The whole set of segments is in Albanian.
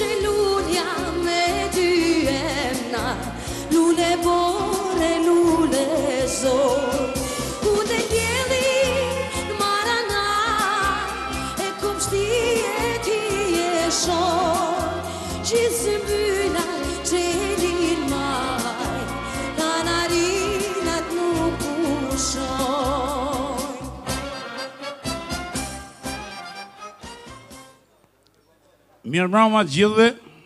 që lulja me dy emna, lule bore, lule zor. Ku dhe djeli në marana, e kom shtije ti e shor, gjithë zëmbyna që elin maj, kanarinat nuk pushoj. Mirë mbrëma të gjithëve,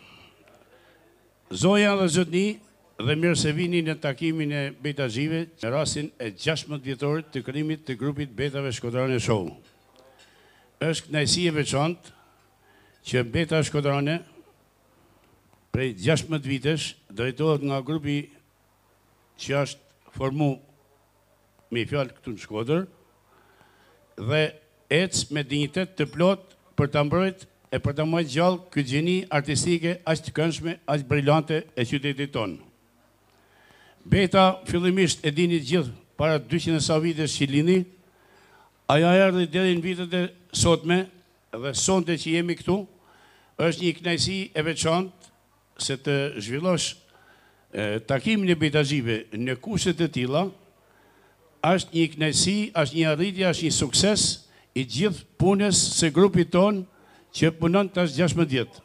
zoja dhe zotni, dhe mirë se vini në takimin e Beta Zhive në rastin e 16 vjetorit të krijimit të grupit Betave Shkodrane Show. Është kënaqësi e veçantë që Beta Shkodrane prej 16 vitesh drejtohet nga grupi që është formu me fjalë këtu në Shkodër dhe ecë me dinjitet të plot për ta mbrojtur e për të majtë gjallë këtë gjeni artistike aq të këndshme, aq brillante e qytetit tonë. Beta, fillimisht e dini gjithë para 200 sa vitesh që lini, ajo erdhi deri në vitet e sotme dhe sonte që jemi këtu, është një kënaqësi e veçantë se të zhvillosh takimin e Beta Zhive në kushte të tilla, është një kënaqësi, është një arritje, është një sukses i gjithë punës së grupit tonë që punon tash 16 vjet.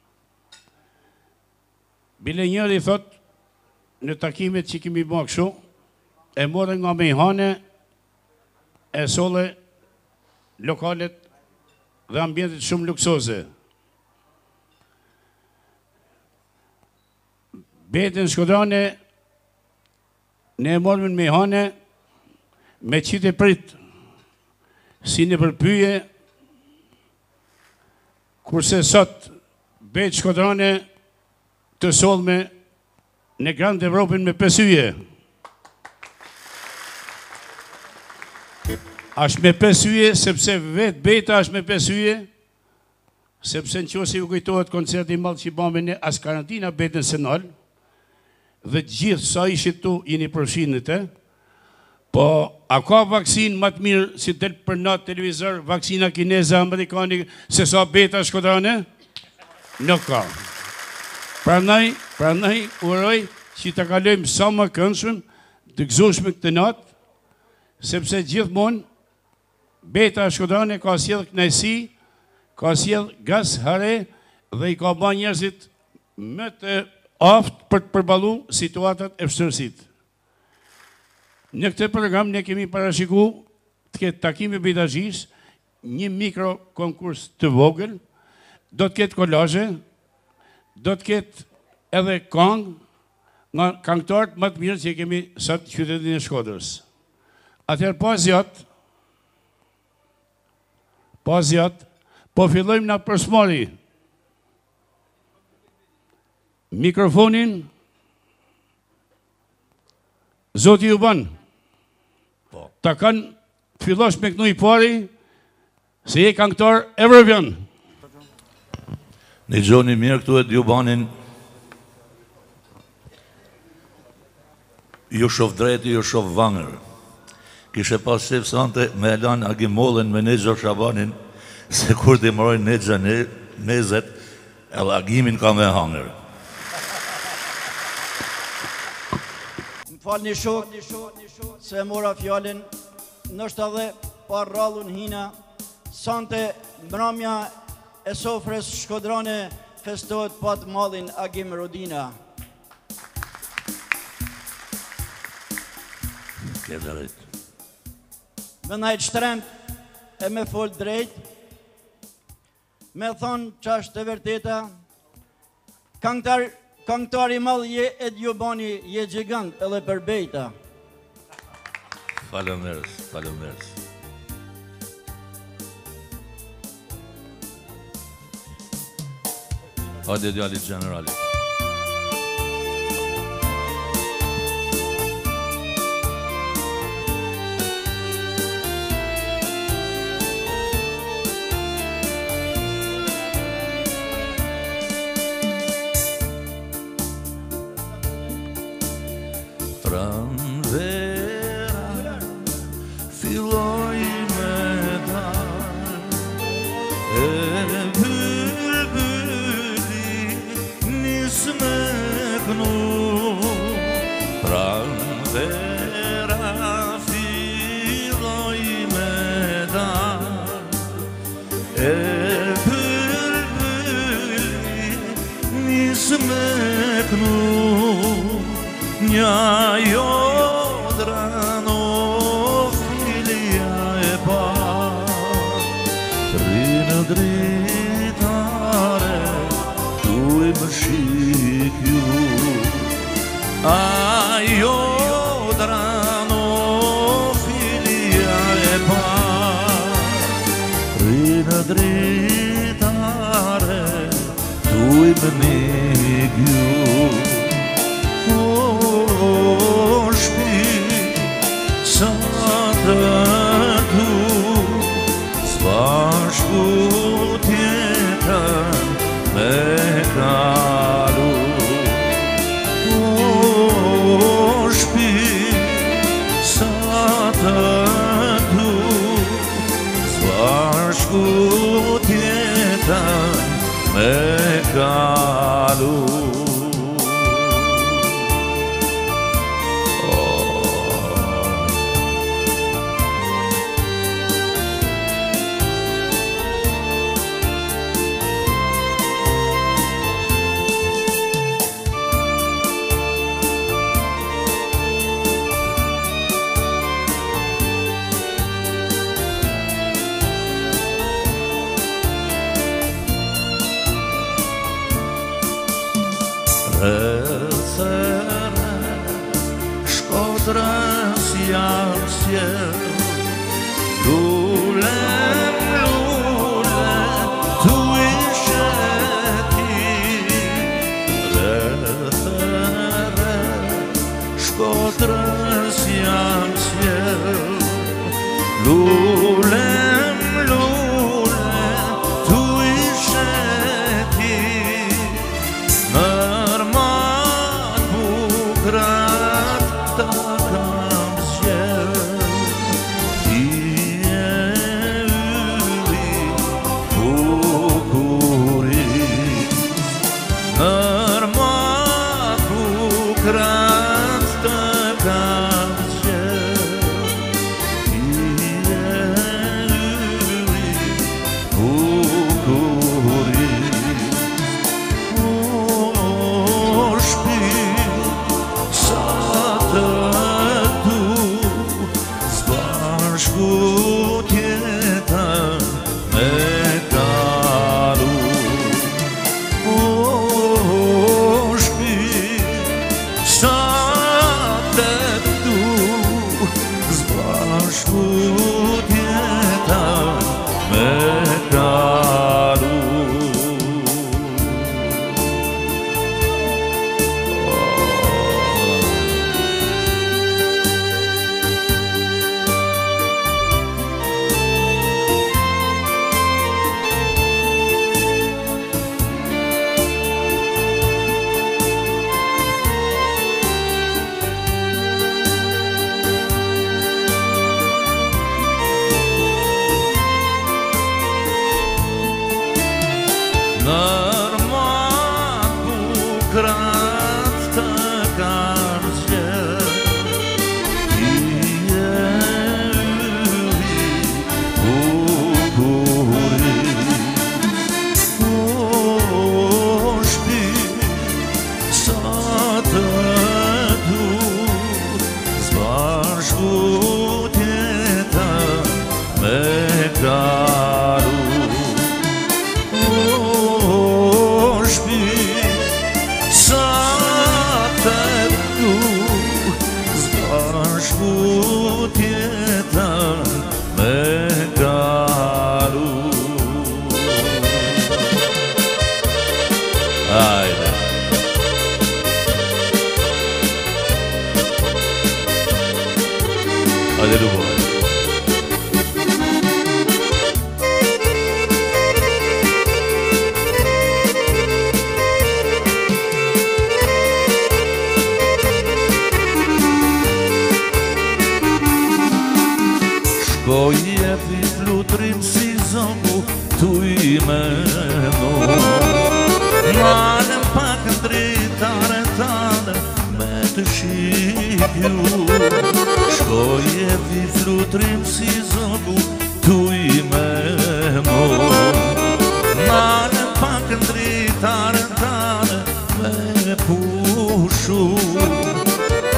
Bile njëri thot në takimet që kemi bërë kështu, e morën nga mejhane, e solle lokalet dhe ambientet shumë luksoze. Betën Shkodrane ne e morëm në mejhane me qitë e prit, si në përpyje, kurse sot Betë Shkodrane të solme në Grand Evropën me 5 yje. Ashtë me 5 yje, sepse vetë Beta është me 5 yje, sepse në qëse ju kujtohet koncerti malë që i bëme ne as karantina Betën Senal, dhe gjithë sa ishit tu jeni përfshinit po a ka vaksin më të mirë si del për natë televizor, vaksina kineze, amerikani, se sa Beta Shkodrane? Nuk ka. Prandaj uroj që të kalojmë sa më këndshëm, të gëzueshëm këtë natë, sepse gjithmonë Beta Shkodrane ka sjellë kënaqësi, ka sjellë gaz hare dhe i ka bërë njerëzit më të aftë për të përballuar situatat e vështirësitë. Në këtë program ne kemi parashikuar të ketë takime Beta Zhis, një mikro konkurs të vogël, do të ketë kolazhe, do të ketë edhe këngë nga këngëtarët më të mirë që kemi sot në qytetin e Shkodrës. Atëherë pa zjat, po fillojmë na përsmari mikrofonin, Zoti ju ban. Ta kanë fillosh me kënu i pari, se je këngëtar evropian. Në gjoni mirë këtu e Djubanin, ju shof drejti, ju shof vangër. Kishe pas shef sante me elan agimollën me Nexha Shabanin, se kur të mërojnë Nexha nezet, edhe agimin ka me hangër. Falni shok, se mora fjallin, nështë edhe par rallun hina, sante mramja e sofres Shkodrane festohet pat malin Agim Rodina. Me najtë shtrend e me fol drejt, me thonë që është të vërteta, këngëtari malë je e Djubani, je gjigant edhe për Beta. Faleminderit. Hajde djalit generali. Pranvera filloi me dar, e bülbüli Nja jo drano filia e pa Rinë dritare tu i më shikju Ajo drano filia e pa Rinë dritare tu i më negju Sa të du Zbashku tjetën me kalu O shpi Sa të du Zbashku tjetën me kalu Rëthëre, Shkodrës jam sjell Lulem, lulem, tu ishe ti Rëthëre, Shkodrës jam sjell Lulem, lulem, tu ishe ti Shkoje vi flutrim si zogu tu i meno Nane pak ndritarën tane me pushu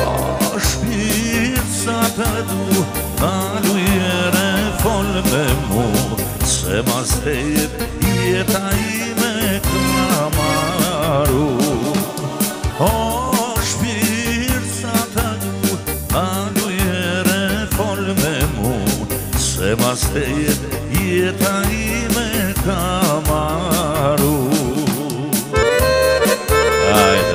Se mas tejet jeta ime ka maru. O shpirt sa ta ju, anu jere fol me mu. Se mas tejet jeta ime ka maru. Ajde.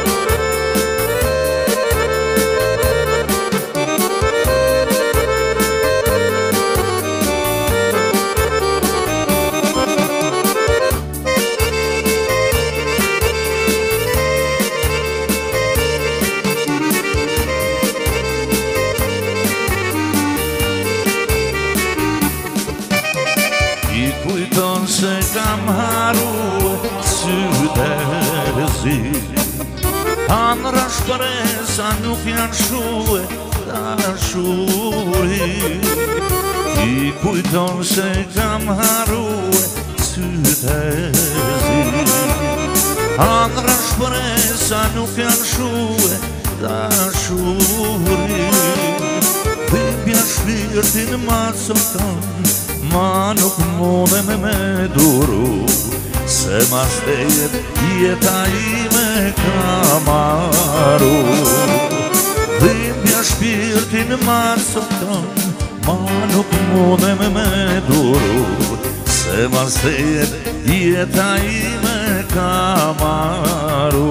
Se kam haru sytë e zi, andra shpresa nuk janë shue dashuri. I kujton se kam haru sytë e zi, andra shpresa nuk janë shue dashuri. Dhimbja shpirtin ma coton, ma nuk mundem me duru. Se mas tejet jeta ime ka maru. Dhimbja shpirtin ma coton, ma nuk mundem me duru. Se mas tejet jeta ime ka maru.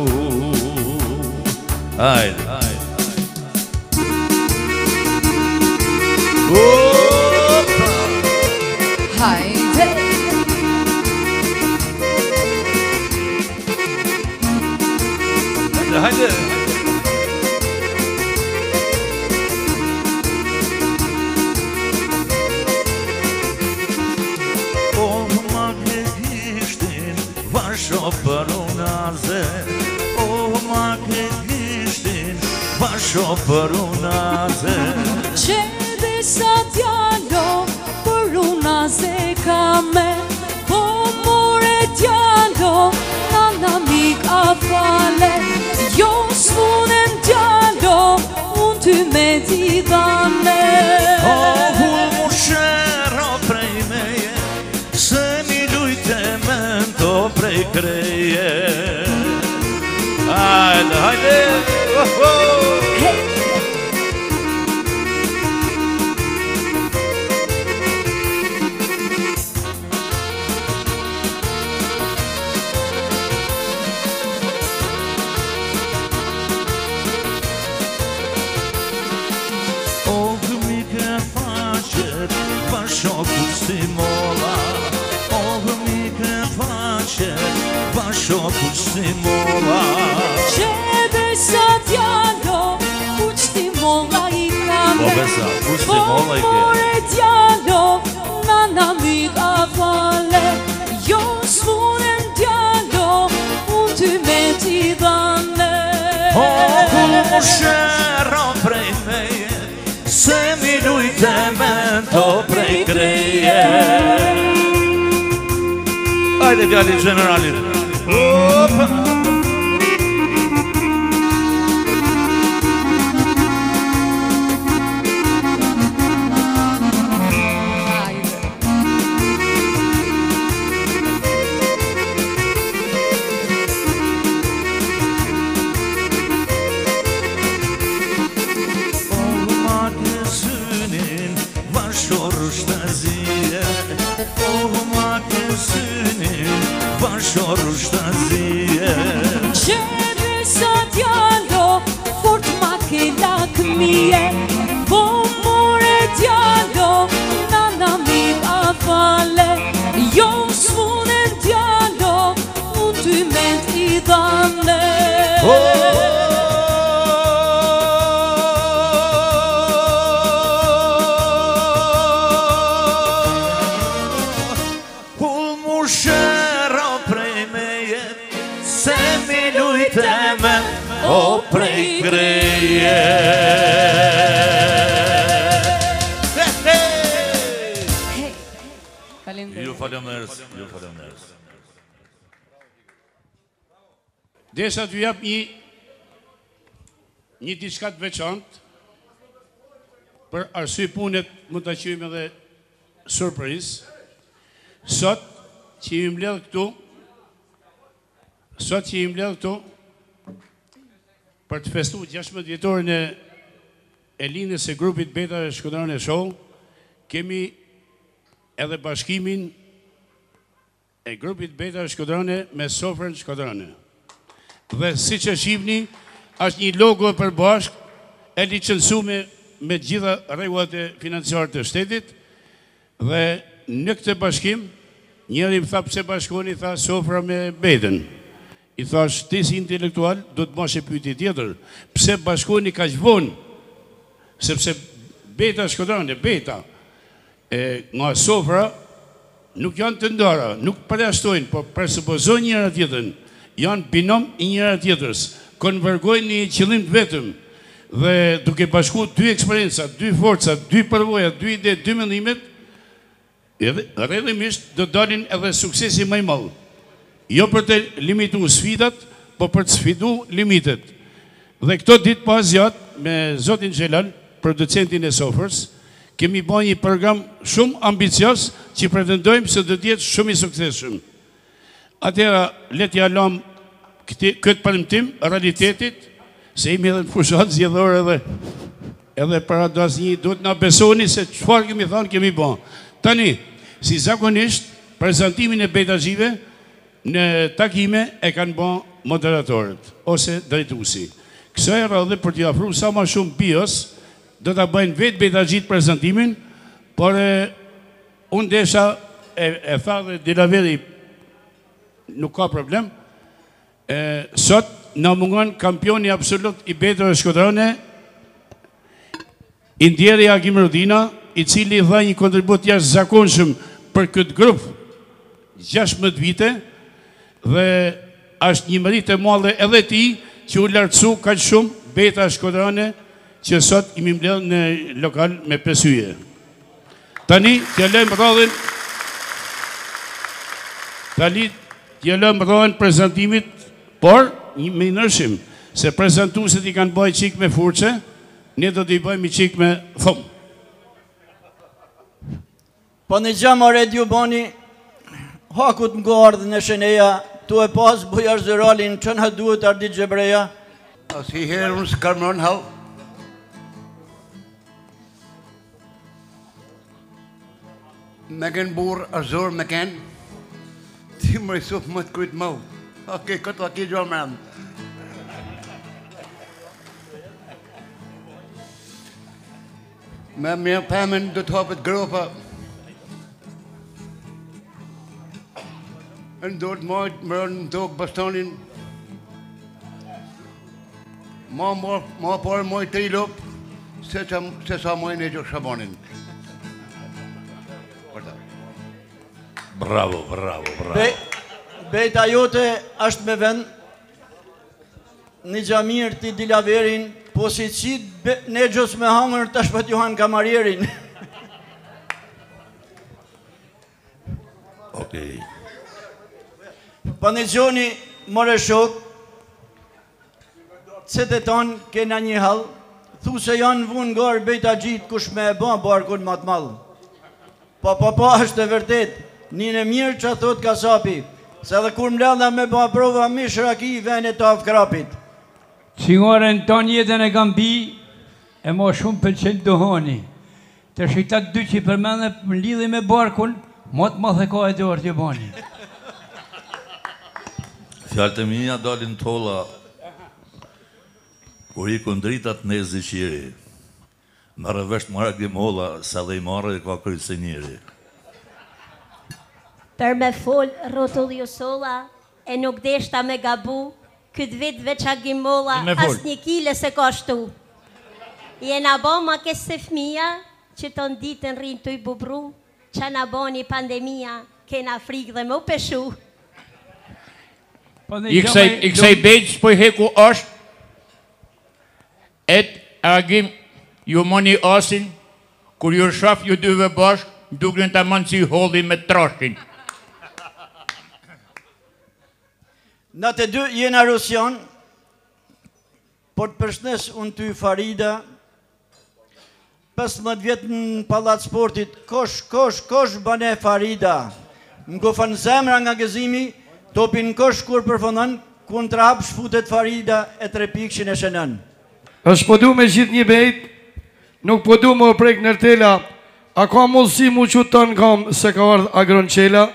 Ajde. Hajde. Hajde. Oh, ma ke gishtin vasho për unaze. Oh, ma ke gishtin vasho për unaze. Që disa djalo për unaze kame, po more djalo nana mik a fale. Jo s'vunen djalo, unë ty me t'i dhane. Oh, mu shero prej meje, se mi lujte me ndo prej kreje. Hajde, hajde, oh, oh. Bashokut si mola, oh mi ke faqet, bashokut si mola. Që besa djalo, uq ti molla i kame. Po besa, uq ti molla i ke. Po more djalo, nana mi ka fale. Jo s'vunen djalo, unë ty me t'i dhane. Oh, mu shero prej meje, se mi lujte me ndo prej kreje. Hajde djali generalit. Opa! Bashor shtazie. Që besa djalo, fort ma ke lakmije. Po more djalo, nana mi ka fale. Jo s'vunen djalo, unë ty me t'i dhane. O prej kreje. Ju faleminderit, ju faleminderit. Desa t'ju jap një diçka të veçantë, për arsye punet mund ta quajmë edhe surprizë. Sot që i mbledh këtu, për të festu 16 vjetorin e lindjes së grupit Betave Shkodrane Show, kemi edhe bashkimin e grupit Betave Shkodrane me Sofrën Shkodrane. Dhe si që shihni, është një logo e përbashk, e licencuar me gjitha rregullat e financiare të shtetit, dhe në këtë bashkim, njëri më tha pse bashkoni, tha Sofra me Betën. I thash, ti si intelektual, do të moshe pyetje tjetër, pse bashkoni kaq vonë? Sepse Beta Shkodrane, Beta, nga Sofra, nuk janë të ndara, nuk përjashtojnë, por presupozojnë njëra tjetrën, janë binom i njëra tjetrës, konvergojnë një qëllim të vetëm, dhe duke bashku dy eksperienca, dy forca, dy përvoja, dy ide, dy mendimet, rrjedhimisht do dalin edhe suksesi më i madh. Jo për të limitu sfidat, po për të sfidu limitet. Dhe këto ditë pas gjatë me Zotin Xhelal, producentin e Sofrës, kemi bërë një program shumë ambicios që pretendojmë se do të jetë shumë i suksesshëm. Atëra le t'ia lëm këtë premtim realitetit, se jemi edhe në fushat zgjedhore edhe para do asnjë duhet na besoni se çfarë kemi thënë kemi bërë. Tani, si zakonisht, prezantimin e Betaxhive në takime e kanë bërë moderatorët ose drejtuesi. Kësaj radhe për t'i ofruar sa më shumë bios, do ta bëjnë vetë Betaxhit prezantimin, por unë desha e tha dhe Dilaveri nuk ka problem. Sot na mungon kampioni absolut i Betave Shkodrane, Indjeri Agim Rodina, i cili dha një kontribut jashtëzakonshëm për këtë grup 16 vite, dhe është një merit e madhe edhe ti që u lartësu kaq shumë Beta Shkodrane që sot imi mbledh në lokal me 5 hyje. Tani t'ja lëm rrodhën prezantimit, por me ndryshim, se prezantuesit i kanë bëjë çik me furçe, ne do t'i bëjmë çik me thumë. Po në gjama redio bani, hakut më gardë në sheneja, tu e pas bujar zëralin, qënë ha duhet ardi gjebreja. As hi her unë s'karmon hau. Me gen burë a zorë me ken, ti më rësuf më të krytë mau. Oke, këtë aki gjo më rëmë. Me mirë pëmen do të hapët gropa. Në do të majtë më rënë në tokë bastonin. Ma parë majtë 3 lopë, se sa majnë e gjo shabanin. Bravo. Beta jote është me vend, një gjamirë ti Dilaverin, po si qitë ne gjos me hangër të shpët Johan Kamarierin. Okej. Pa në gjoni more shok, që të tonë kena një halë, thu se janë vunë ngarë Betaxhit kush me e ba barkun matë malë. Pa është e vërtet, një në mirë që thot kasapi, se dhe kur mledha me ba prova mishra ki i vene të afkrapit. Qingore në tonë jetën e kam bi, e ma shumë pëlqen dohani. Të shiktat dy që i përmene më lidhi me barkun, matë ma dhe ka e dorë të bani. Fjallët e mija dalin tolla, kur i kundritat në zëqiri, në rëvesht mara gimolla, sa dhe i marrë e ka krytëse njëri. Për me fol rotulli u sola, e nuk deshta me gabu, këtë vit veç a gimolla, as një kile se ka shtu. Jena bo ma kesë se fmija, që të në ditën rinë të i bubru, që na bo një pandemia, kena frikë dhe më peshu. I kësaj bejqës po i heku është, et agim ju moni asin, kur ju shaf ju dyve bashk, duke në të manë si holli me trashkin. Në të dy jena Rusian, por të përshnes unë ty Farida, 15 vjetë në Pallat Sportit, kosh bane Farida, më kofan zemra nga gëzimi, topin kosh kur përfundon, kontra hap shfutet Farida e 3 pikëshin e shënën. Është po du me gjithë një bejt, nuk po du më prek nërtela, a ka mundësi mu që të në kam se ka ardhë Agronqela?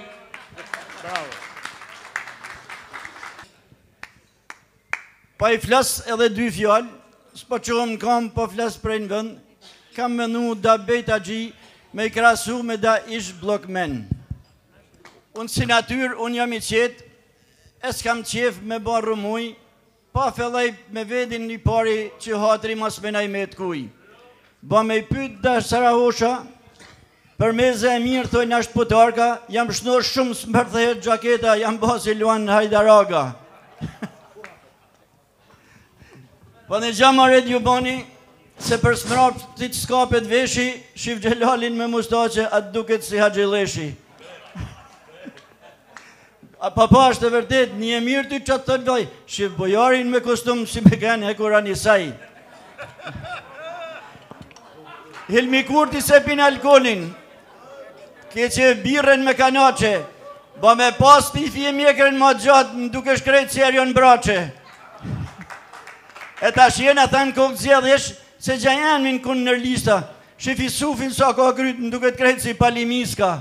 Pa i flas edhe 2 fjallë, s'po qohëm kam po flas prej në vënd, kam menu da Bejt Agji me i krasu me da ish blokmen. Unë si natyr, unë jam i qetë, e s'kam qef me ba rumuj, pa fellaj me vedin një pari që hatri mas menaj me të kuj. Ba me i pyt da Sarahosha, për meze e mirë thojnë ashtë putarka, jam shnor shumë smërthehet gjaketa, jam basi Luan Hajdaraga. Po në gjama red ju bani, se për smrap të të skapet veshi, shif Gjelalin me mustaqe, atë duket si Hagjileshi. A papa është e vërtet, një e mirë ty që të të loj, shif bojarin me kostum si me kënë e kura një saj. Hilmi Kurti se pin alkoholin, ke që birën me kanache, ba me pas të i fje mjekërën ma gjatë, në duke shkrejt si erion brache. E ta shjena thënë kokë zjedhesh, se gjajan minë kënë nër lista, shifi sufin sa ka krytë, në duke të krejtë si palimiska.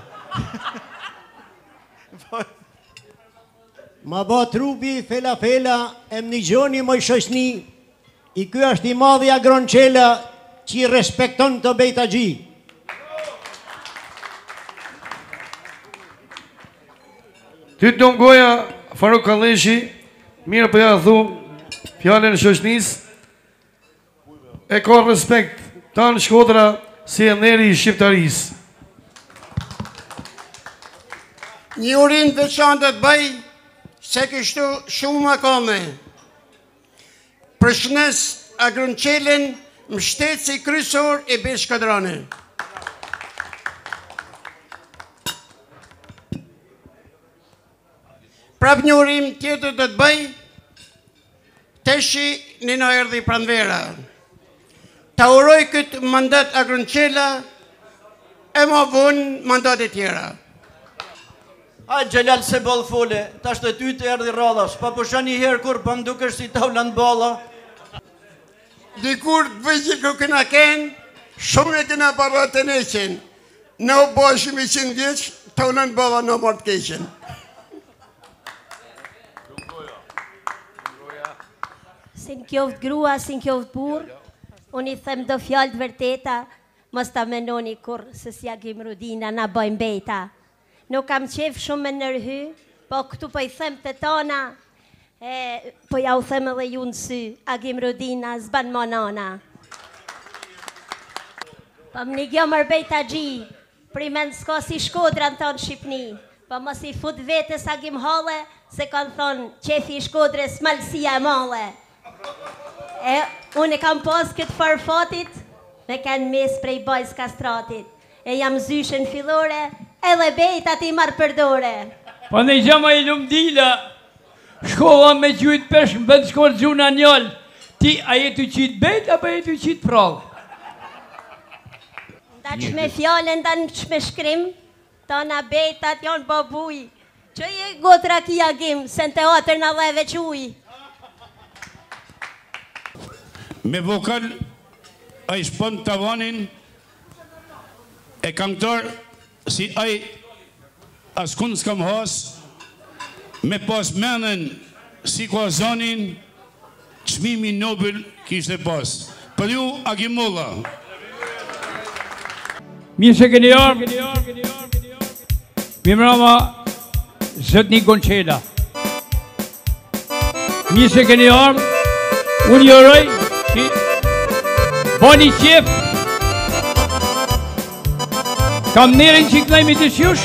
Ma ba trupi, fela, e më një gjoni moj shoshni, i kjo është i madhi Agronqela, që i respekton të Bejt Agji. Ty të goja, Faruk Kalleshi, mirë për ja thu, fjallën shoshnis, e ka respekt tanë Shkodra si e neri i shqiptaris. Një urin të qanë të të bëj, se kështu shumë më kome. Përshnes Agronqelen, mështetë si krysor e Bejt Shkodrane. Prap një urim tjetër të të bëj, teshi një në erdi pranvera. Ta uroj këtë mandat Agronqela, e ma vonë mandatet tjera. A Gjelal se bol fole, ta shtë ty të erdi radhas, pa pusha një herë kur pa mdukesh si taulan bala. Dikur të vëgjë kë këna kenë, shumë e këna parat të neqen. Në u bashim i 100 vjeqë, taulan bala në martë keqen. Sin kjoft grua, sin kjoft bur, unë i them do fjallë të vërteta, mos ta menoni kur se si Agim Rudina na bëjmë bejta. Nuk kam qef shumë me nërhy, po këtu po i them të tona, po ja u them edhe ju në sy, Agim Rudina zban monona. Po më një gjo mërë Bejt Agji, primen s'ka si Shkodra në tonë Shqipni, po mos i fut vetës Agim Hale, se kanë thonë qefi i Shkodres malsia e male. Unë e kam pas këtë farfatit, me kanë mes prej bajs kastratit. E jam zyshën fillore, edhe Bejta ti marë përdore. Po në gjama i lumdila, shkova me gjujt pesh më bëndë shkojnë gjuna njëllë. Ti a jetu qitë Bejt, apo jetu qitë prallë? Nda që me fjallën, nda që me shkrim, ta na Bejtat janë babuj. Që je gotra ki Agim, se në teatër në dheve quj. Me vokal, a i shpën tavanin, e këngëtar, si a i askun s'kam has, me pas menën si ka zonin, çmimi Nobel kishte pas. Për ju, Agimolla. Mirë se keni ardhur. Mirëmbrëma, zotni Gonçela. Mirë se keni ardhur. Unë ju uroj që bani qef. Kam nërën që kënajmi të sjush.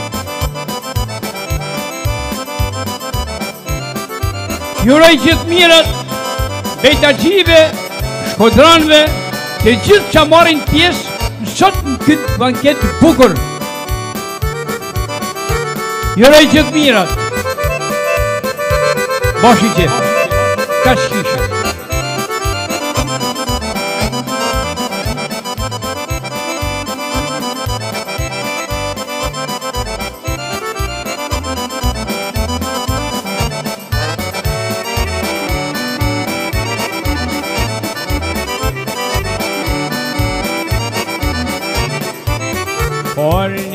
Ju uroj gjithë mirët, Bejt Agjive, Shkodranve, të gjithë që marrin pjesë sot në këtë banket bukur. Ju uroj gjithë mirët. Bashi qef. Ka shkisha.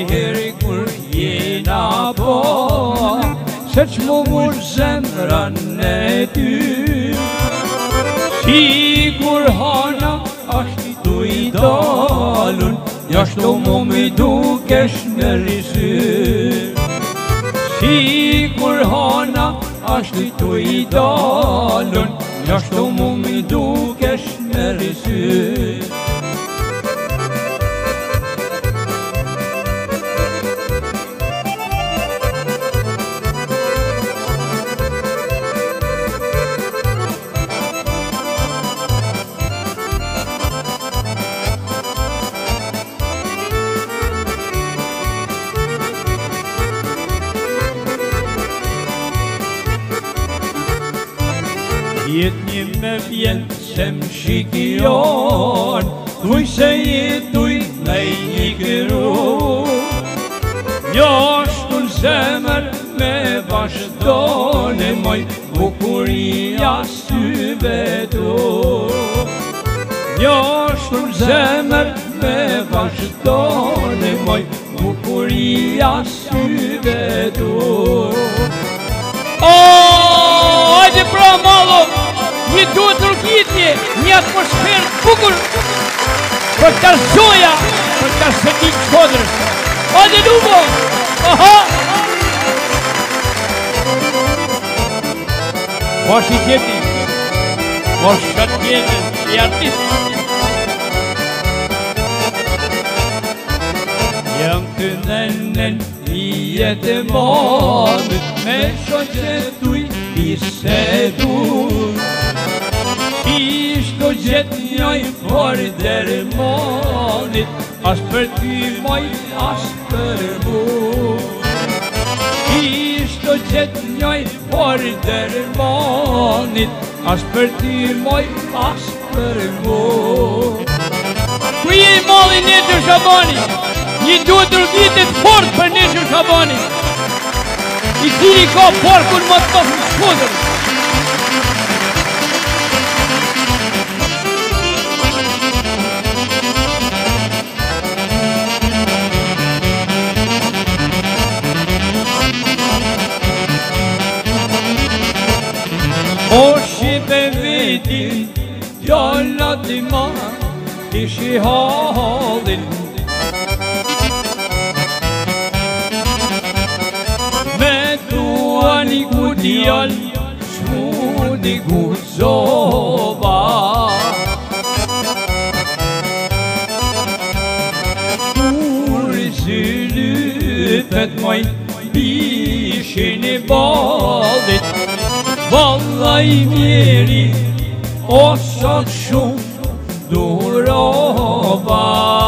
heri kur jena po, se që mu mur zemran e ty. Sigur hana ashtu i dalun, jashtu mu mi dukesh me risyr. Sigur hana ashtu i dalun, jashtu mu mi dukesh me risyr. Jetë një me vjen se më shikjon, thuj se jetuj me një këru. Një ashtu në zemër me vazhdone moj, bukuria syve tu. Një ashtu në zemër me vazhdone moj, bukuria syve tu. Hajde pra malo, një duhet rrugitje, një atmosferë bukur për të zoja, për të sëtit qodrës. Hajde lumo! Aha! Mosh i tjeti, mosh qatë tjetën, i artist. Jam të nënën, i jetë monët, me shoqetuj bisedur. Ishto gjetë njoj për dermonit, as për ty moj, as për mu. Ishto gjetë njoj për dermonit, as për ty moj, as për mu. Ku je i mali Nesër Shabani? Një duhet rrugitjet fort për Nesër Shabani, i cili ka parkun më të në Shkodër. O shipe vetin, fjallat i ma, ishi halin. Një ku djallë, shmu një ku zoba. Kur si lypet moj, bishin e balit, vallaj mjeri, o sot shumë durova.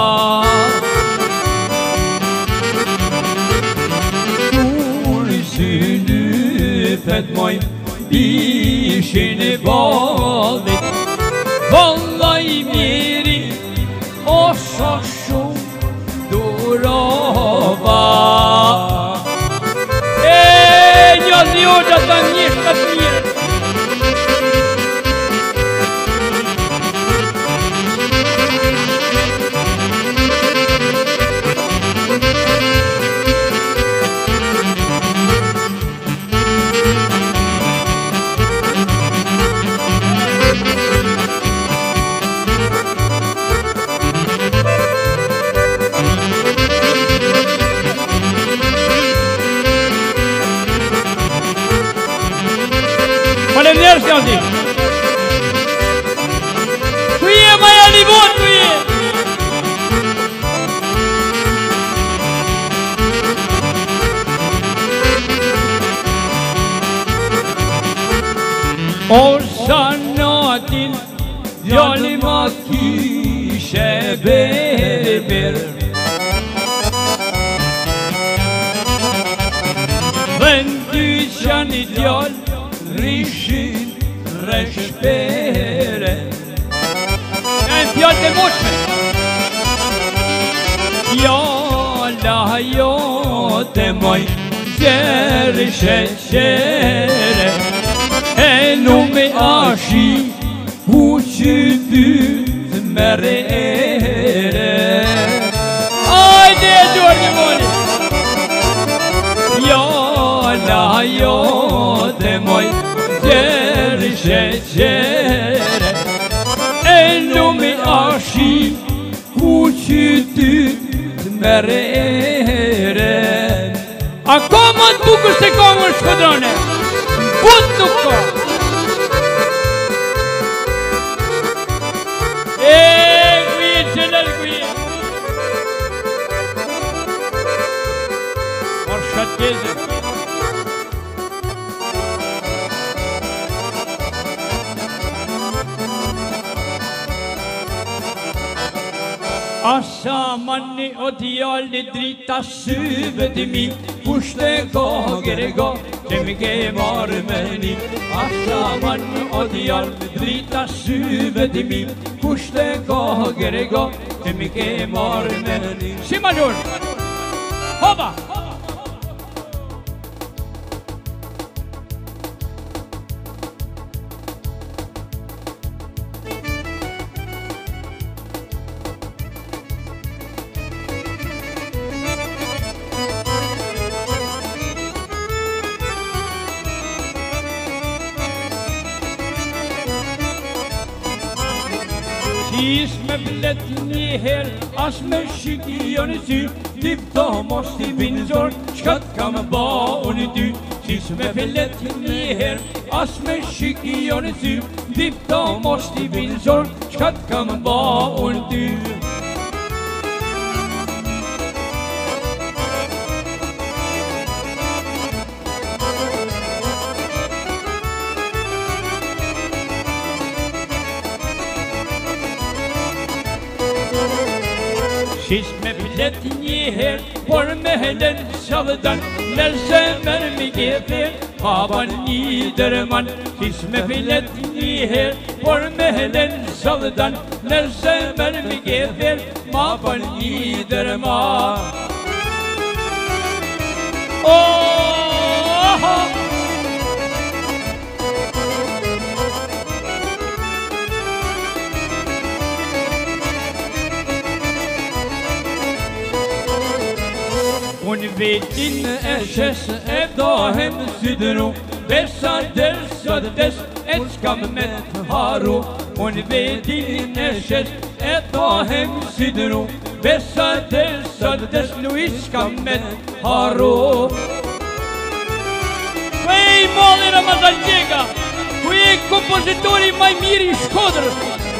Lypet moj, bishin e balit, vallaj mjeri, o sa shumë durova. Një zjoqa të njështë të mirë. Faleminderit Sjalti. Ku je maja Livon, ku je? O sa natin, djali ma kishe berber. Vend dyqan i djal, rishin reshpere. E në fjallë të moshme. Fjalla jote moj, qere sheqere. E nume ashi, u që dytë mere ere. Ajde, Gjorgje Moli! qeqere E lumi ashim ku që ty të merere A ka më të bukur se ka më Shkodrone But nuk ka Guje qeler guje Or shatë gjeze Asa manni o djalli drita syve të mi Kushte ka gerega që mi ke marrë me një Asa manni o djalli drita syve të mi Kushte ka gerega që mi ke marrë me një Si major Hoba Is me blet njëher, as me shikion i ty Tip të mos t'i binzor, qka t'kam ba unë i ty Is me blet njëher, as me shikion i ty Tip të mos t'i binzor, qka t'kam ba unë i ty Shish me bilet njëher, por me helen shaldan Nërse mërë mi gjether, haban një dërman Shish me bilet njëher, por me helen shaldan Nërse mërë mi gjether, haban një dërman Unë vetin e shes e dohem si dëru Besa dërsa des e qkam me të haru Unë vetin e shes e dohem si dëru Besa dërsa des Luis qkam me të haru Kuj Mali Ramazan Gjega Kuj kompozitori maj miri i Shkodrës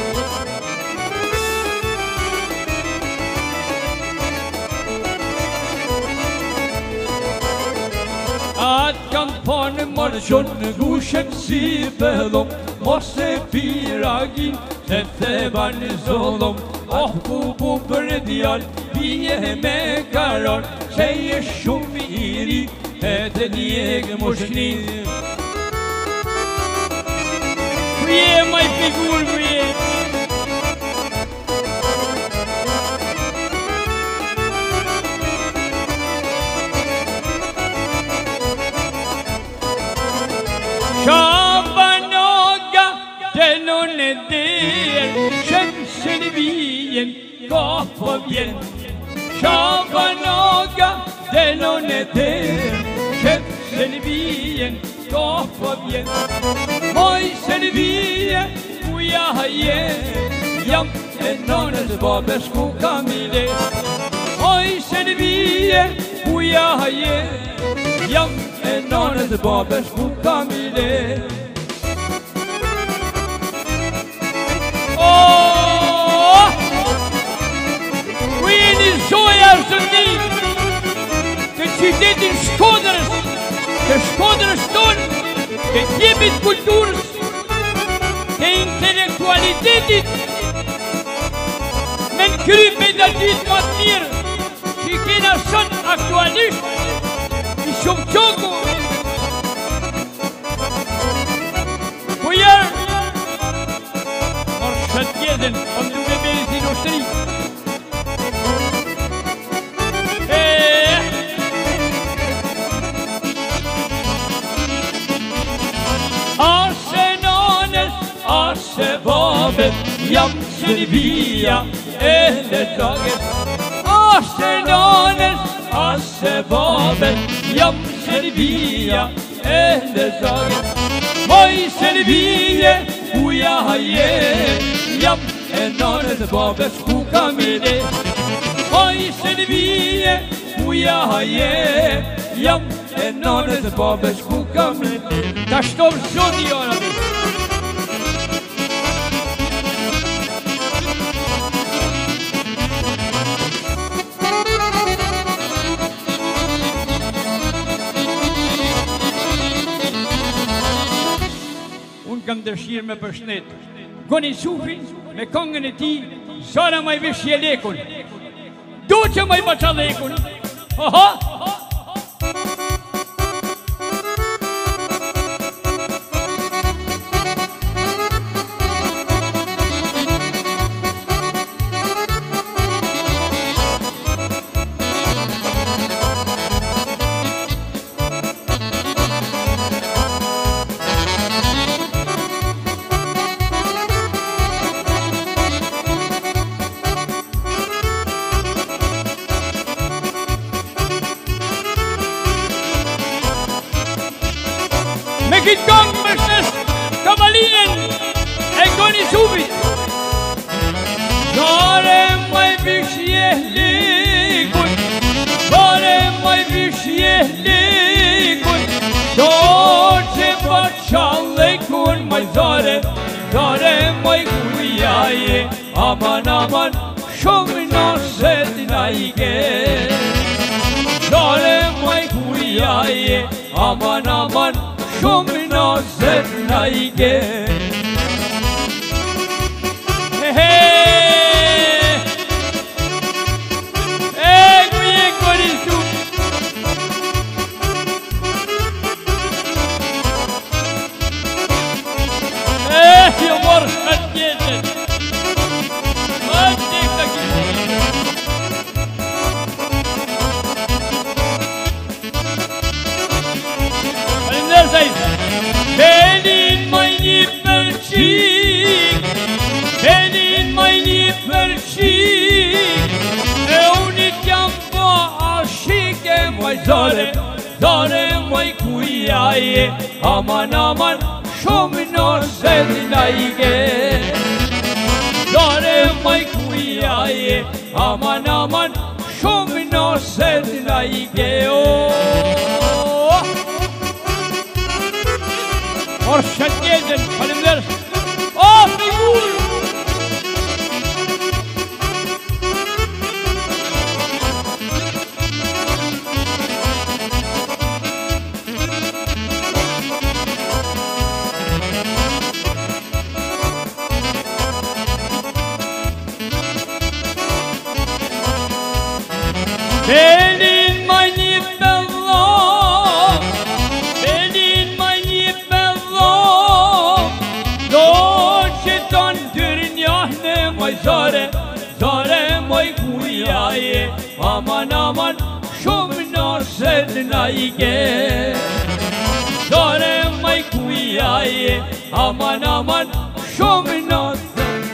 Atë kam panë marqon në gushem si pëllom Mos e piragin se theba në zollom Oh bu për djall, pije me karon Se je shumë i ri, e të njegë moshni Kuje maj figur kuje Shabanoga delon e der Shemsen vijen kafa vjen Shabanoga delon e der Shemsen vijen kafa vjen Moj sen vijen uja haje Jam e nonës babes ku kamile Moj sen vijen uja haje Jam e nonës babes ku kamile Kujeni zoja zëndi Të qytetin Shkodrës Të Shkodrës tonë Të tjepit kulturës Të intelektualitetit Me në kry pedagogit më të mirë Që i kena sot aktualisht I shumë qoko Kujer Por shët gjedhen Om duke beri si në shtëri Ase nones Ase babet Jam Silvia E le daget Ase nones Ase babet Jam Silvia E le daget Oj se në vije, uja haje, jam e nanës babes ku kam ide. Oj se në vije, uja haje, jam e nanës babes ku kam ide. Ta shtovë zoti jona mi. Kam dëshirë me përshnet Goni Sufin me këngën e ti Zara maj vishje lekun Do që maj baqa lekun Aha Me kitë këngë më shnes Kavalinën e Goni Sufit Zare maj vishje lekun Zare maj vishje lekun Do që baqa lekun Maj zare, zare maj kujaje Aman, aman, shumë nëset na i gen Zare maj kujaje Aman, aman, shumë nëset na i gen Guje Goni Sufit Jo morë shkat kjetën Ati ka kjetën Alimder Zajt Benin maj një përqik Benin maj një përqik E unit jam po ashike Maj zare, zare maj kujaje Aman, aman, shumë nëset na i gen Zare maj kujaje Aman, aman, shumë nëset na i gen Orë shëtjetën, falimder O, figur Benin maj një pëllo Benin maj një pëllo Do që ton dyrë njahne Maj zare, zare maj kujaje Aman, aman, shumë nëset na i gen Zare maj kujaje Aman, aman, shumë nëset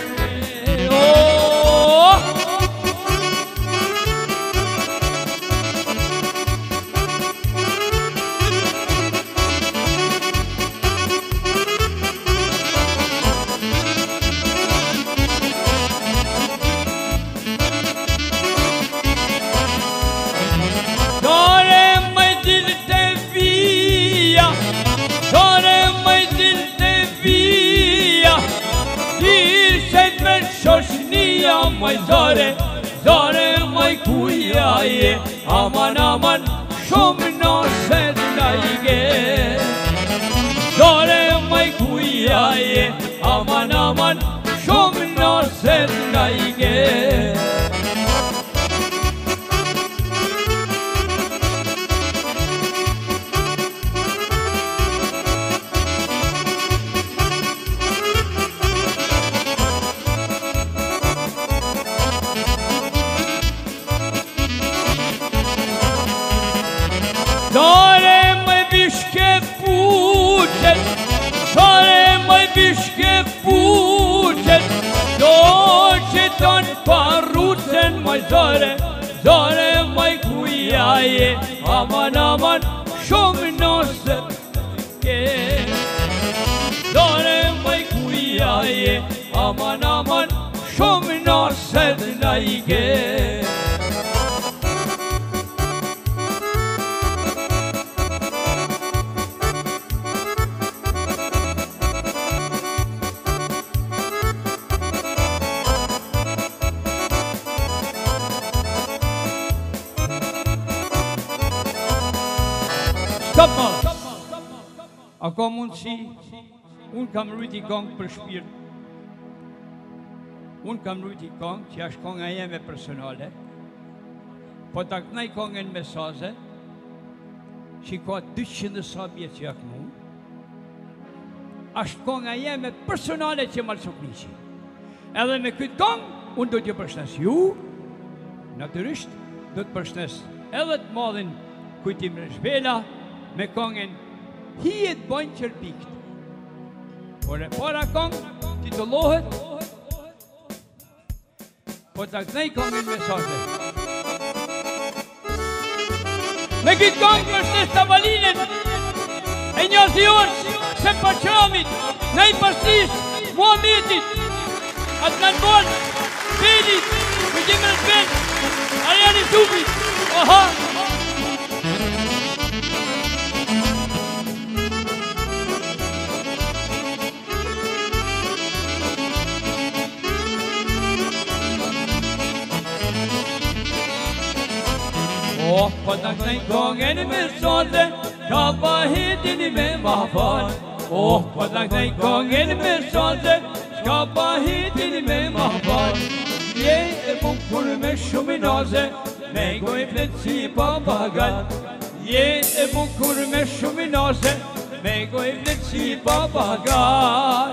Maj zare, zare maj kujaje Aman, aman, shumë nëset na i gen Zare maj kujaje Aman, aman, shumë nëset na i gen Zare maj bishke puqet Zare maj bishke puqet Do që ton parrucen Maj zare, zare maj kujaje Aman, aman, shumë nëset ke je, aman aman, shumë naset na i ke. Stop ma! A ka mundësi, unë kam rryti kongë për shpirt. Unë kam rryti kongë, që është konga jeme personale, po ta knaj kongën me saze, që ka 200 sabje që jaknu, është konga jeme personale që malë suknici. Edhe me këtë kongë, unë do t'ju përshnes ju, natyrisht, do të përshnes edhe të madhin Kujtim Reshbela, me kongën hijet bojnë qërpikt. Por e para kongë, titullohet, po ta kënej kongën me sate. Me këtë kongë përshnes Tavalinën, e një ziorës, se përqramit, nej përsis, Muhametit, Adnan Bon, Belit, Kujtim Reshbel, Arjani Zubit, oha! Po ta kënej kongën me sate, ka pa hitin me ma fal. Po ta kënej kongën me sate, ka pa hitin me ma fal. Je e bukur me shumë naze, me goj flet si papagal. Je e bukur me shumë naze, me goj flet si papagal.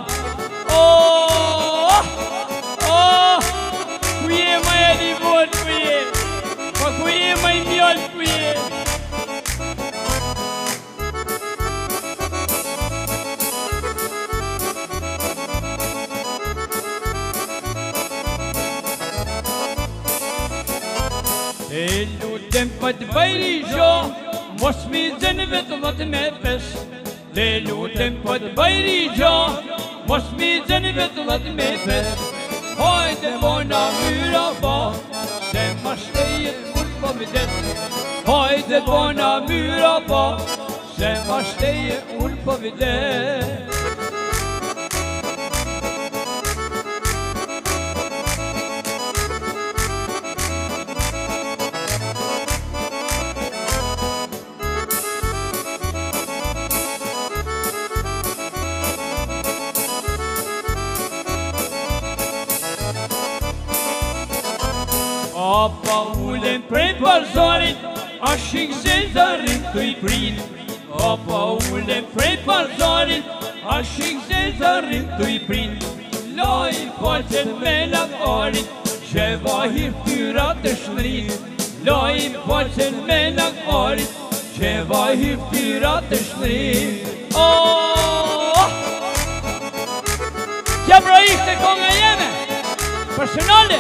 Ku je ma e di vot, ku je? Pa ku je ma i mjallë, ku je? E lutem pa të bajri gjo, mos mi zënë vetë dhëtë me pes. E lutem pa të bajri gjo, mos mi zënë vetë dhëtë me pes. Hajde bona myra ba, se ma shtejet unë po videt. Hajde bona myra ba, se ma shtejet unë po videt. Pa ullem prej parzarit, a shik se zarin të i prin. Pa ullem prej parzarit, a shik se zarin të i prin. Loj falqet me lakarit, që vahir fyra të shnrin. Loj falqet me lakarit, që vahir fyra të shnrin. Kja pra ishte konga jeme, personale.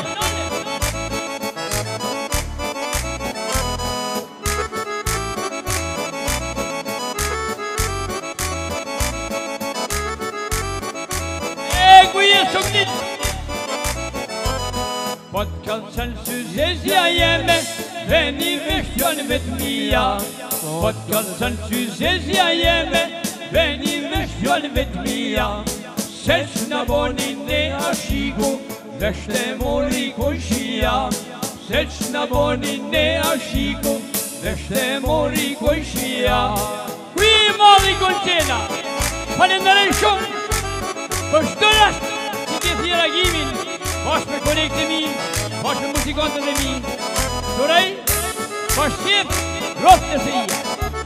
Po t'kanë qënë syzezja jeme, veni vesh fjallëve t'mija. Po t'kanë qënë syzezja jeme, veni vesh fjallëve t'mija. Se që boni ne ashiku, vesh le mori kojshia. Se që boni ne ashiku, vesh le mori kojshia. Kuj i madhi Konqela, falenderej shumë, për shto rast që të thjera gimin, bash me kolekte mi, bash me muzikantët e mi. Shurej, bash qep, rost në sëria.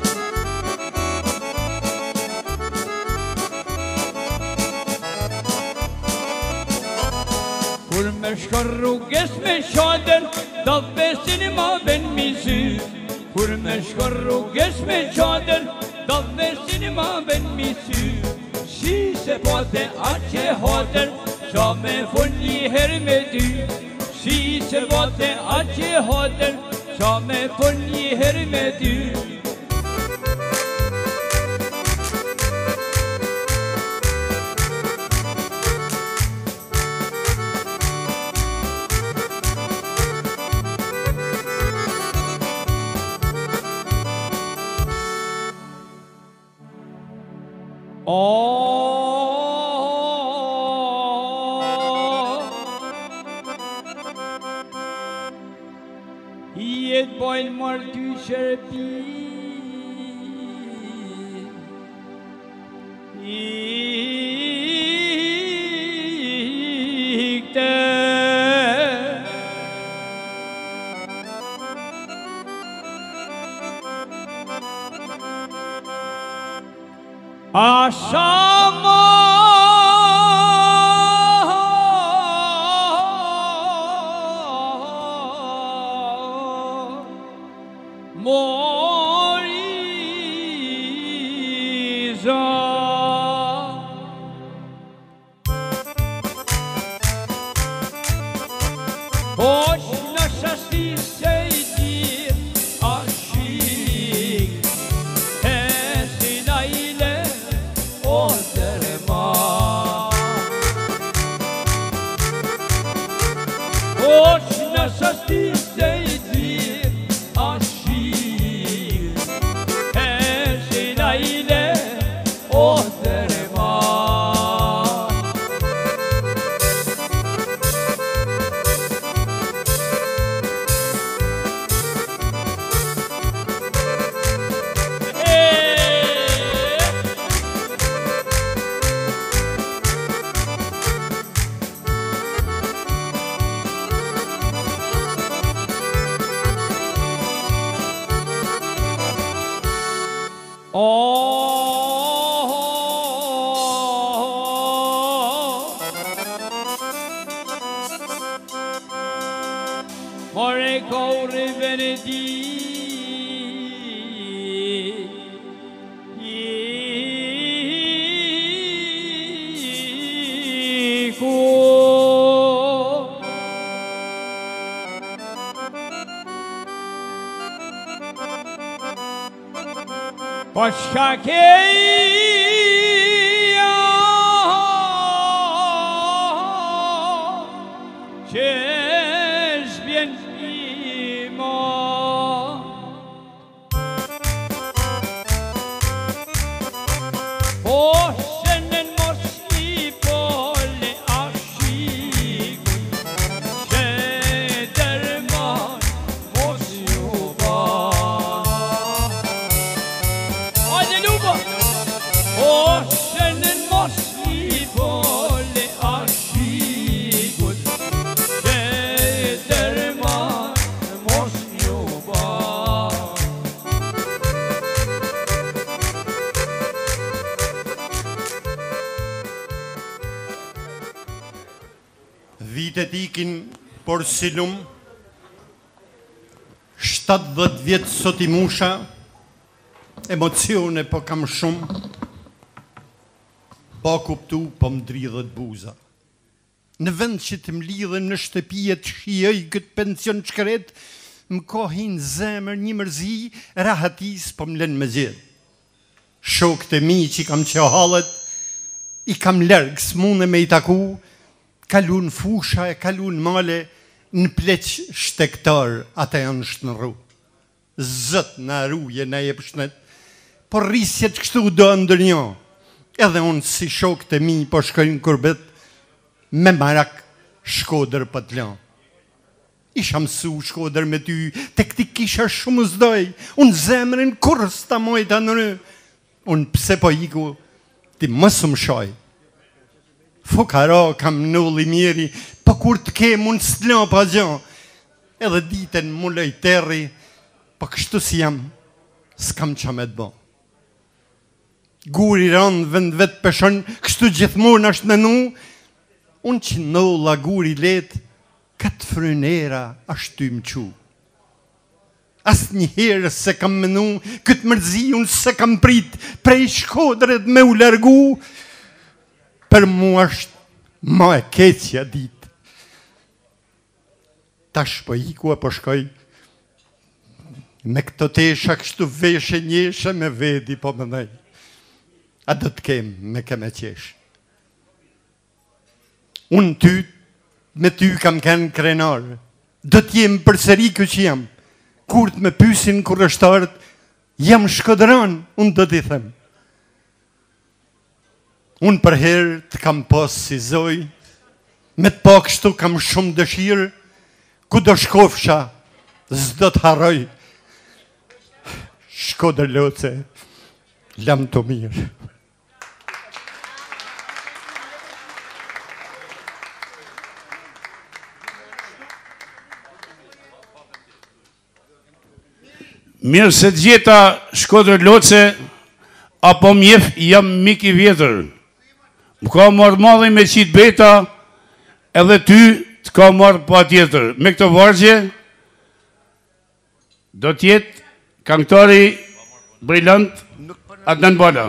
Kur me shkon rrugës me qadër, da vesin ma ven mizy. Kur me shkon rrugës me qadër, da vesin ma ven mizy. Si se pote aqe hatër, qa me fun një her me ty. Si se pote aqe hatër, qa me fun një her me ty. Jetë bojnë marë ty shërpi ikte Ashama Moriza Hoş nasasi seydir aşık Esina ile o derman Hoş nasasi seydir aşık Esina ile o derman More corre venerdì Başka Çez bien iman O senin morsi pole aşık Şederman mosyuban Aleluya O senin morsi pole aşık Şederman mosyuban Vitet ikin, por silum, 70 vjetë sot I musha, emocione po kam shumë, pa kuptu po më dridhet buza. Në vend që të mlidhem në shtëpijet shijoj këtë pension shkret, më kohin zemër një mërzi, rahatis po më len me gjithë. Shokët e mi që I kam qehallet, I kam lërgë, s'mune me I taku, kalun fusha e kalun male, në pleq shtektar, ata janë shtënru. Zët në aruje në e pëshnet, por rrisjet kështu do ndërnjo, edhe unë si shokët e mi po shkojnë kurbet, me marak Shkodër për të lanë. Isha mësu Shkodër me ty, te këti kisha shumë zdoj, unë zemrin kur s'ta mojta në në, unë pse po iku, ti mësë më shoj. Fukara kam nulli mjeri, po kur të kem unë s'tlan pa gjo, edhe ditën më loj terri, po kështu si jam, s'kam qa me të bo. Guri ranë vend vetë peshon, kështu gjithmonë është në nu, unë që nolla guri letë, këtë frynera është ty më qu. As një herë se kam menu, këtë mërzi unë se kam prit, prej Shkodrët me u largu, për mu është ma e keqja ditë. Tash po iku e po shkoj, me këto tesha kështu veshe njeshe me vedi po më nej. A do të kem me kem e qesh. Unë ty, me ty kam kënë krenar, do t'jem përsëri kë që jam. Kur të me pysin kërështarët, jam Shkodran, unë do t'i them. Unë për herë të kam pas si zoj, me të pa kështu kam shumë dëshirë, ku do shkofsha, s'do të harroj. Shkodër Loce, lam të mirë. Mirë se të gjeta Shkodër Loce, apo mjef jam mik i vjetër. Më ka marrë madhi me qitë beta, edhe ty të ka marrë pa tjetër. Me këtë vargje, do tjetë këngëtari brillant Adnan Bala.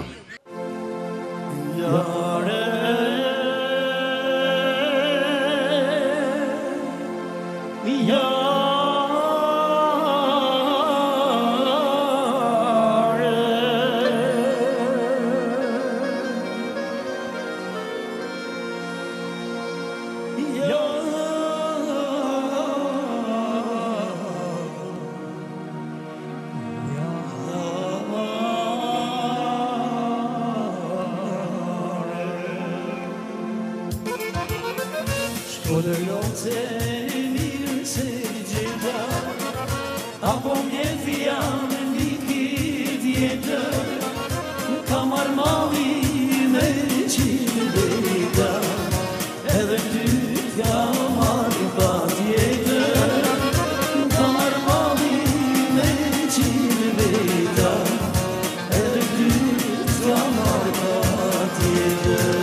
Shkodër Loce mirë se gjeta, apo mjef jam likit jetër, ka marrë malli me qitë beta, edhe ty ka marrë pa tjetër, ka marrë malli me qitë beta, edhe ty ka marrë pa tjetër.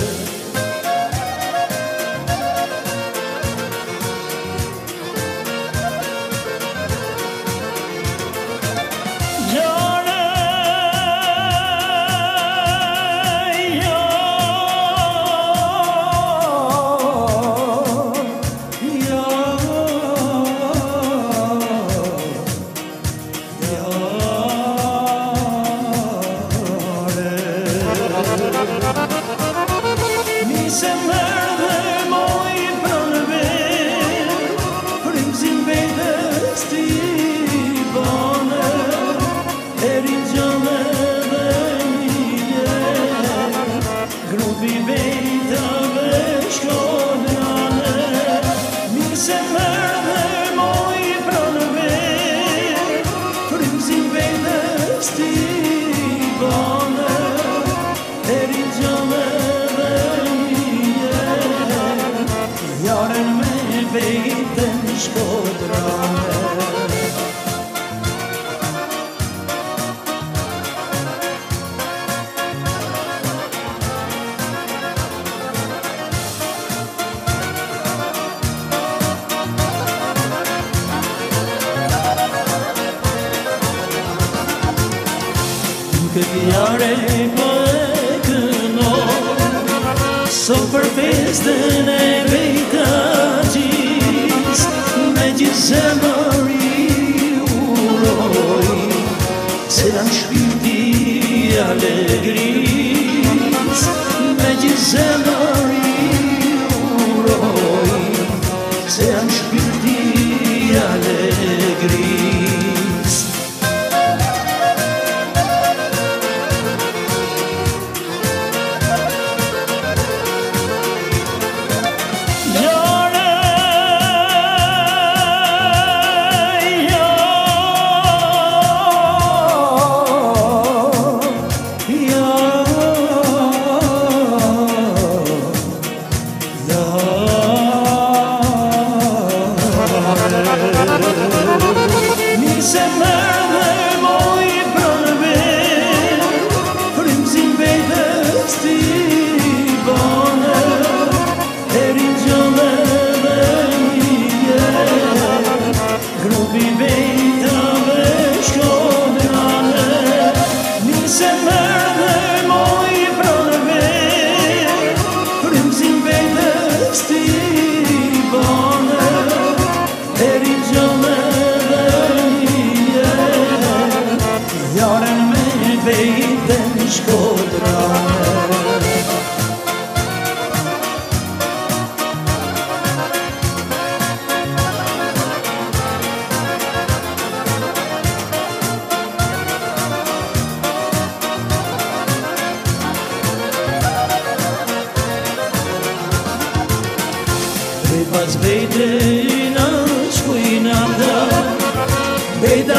Këtjare për kënon, so për festën e vejta gjis, me gjithë zemëri uroj, se në shpirti alegris, me gjithë zemëri uroj, se në shpirti alegris.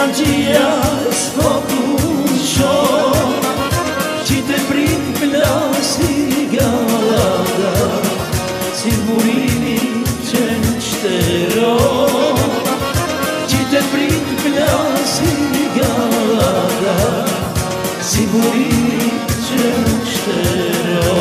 gjia s'ko kusho Që të prit plasi gallada Si burimi që në shtero Që të prit plasi gallada Si burimi që në shtero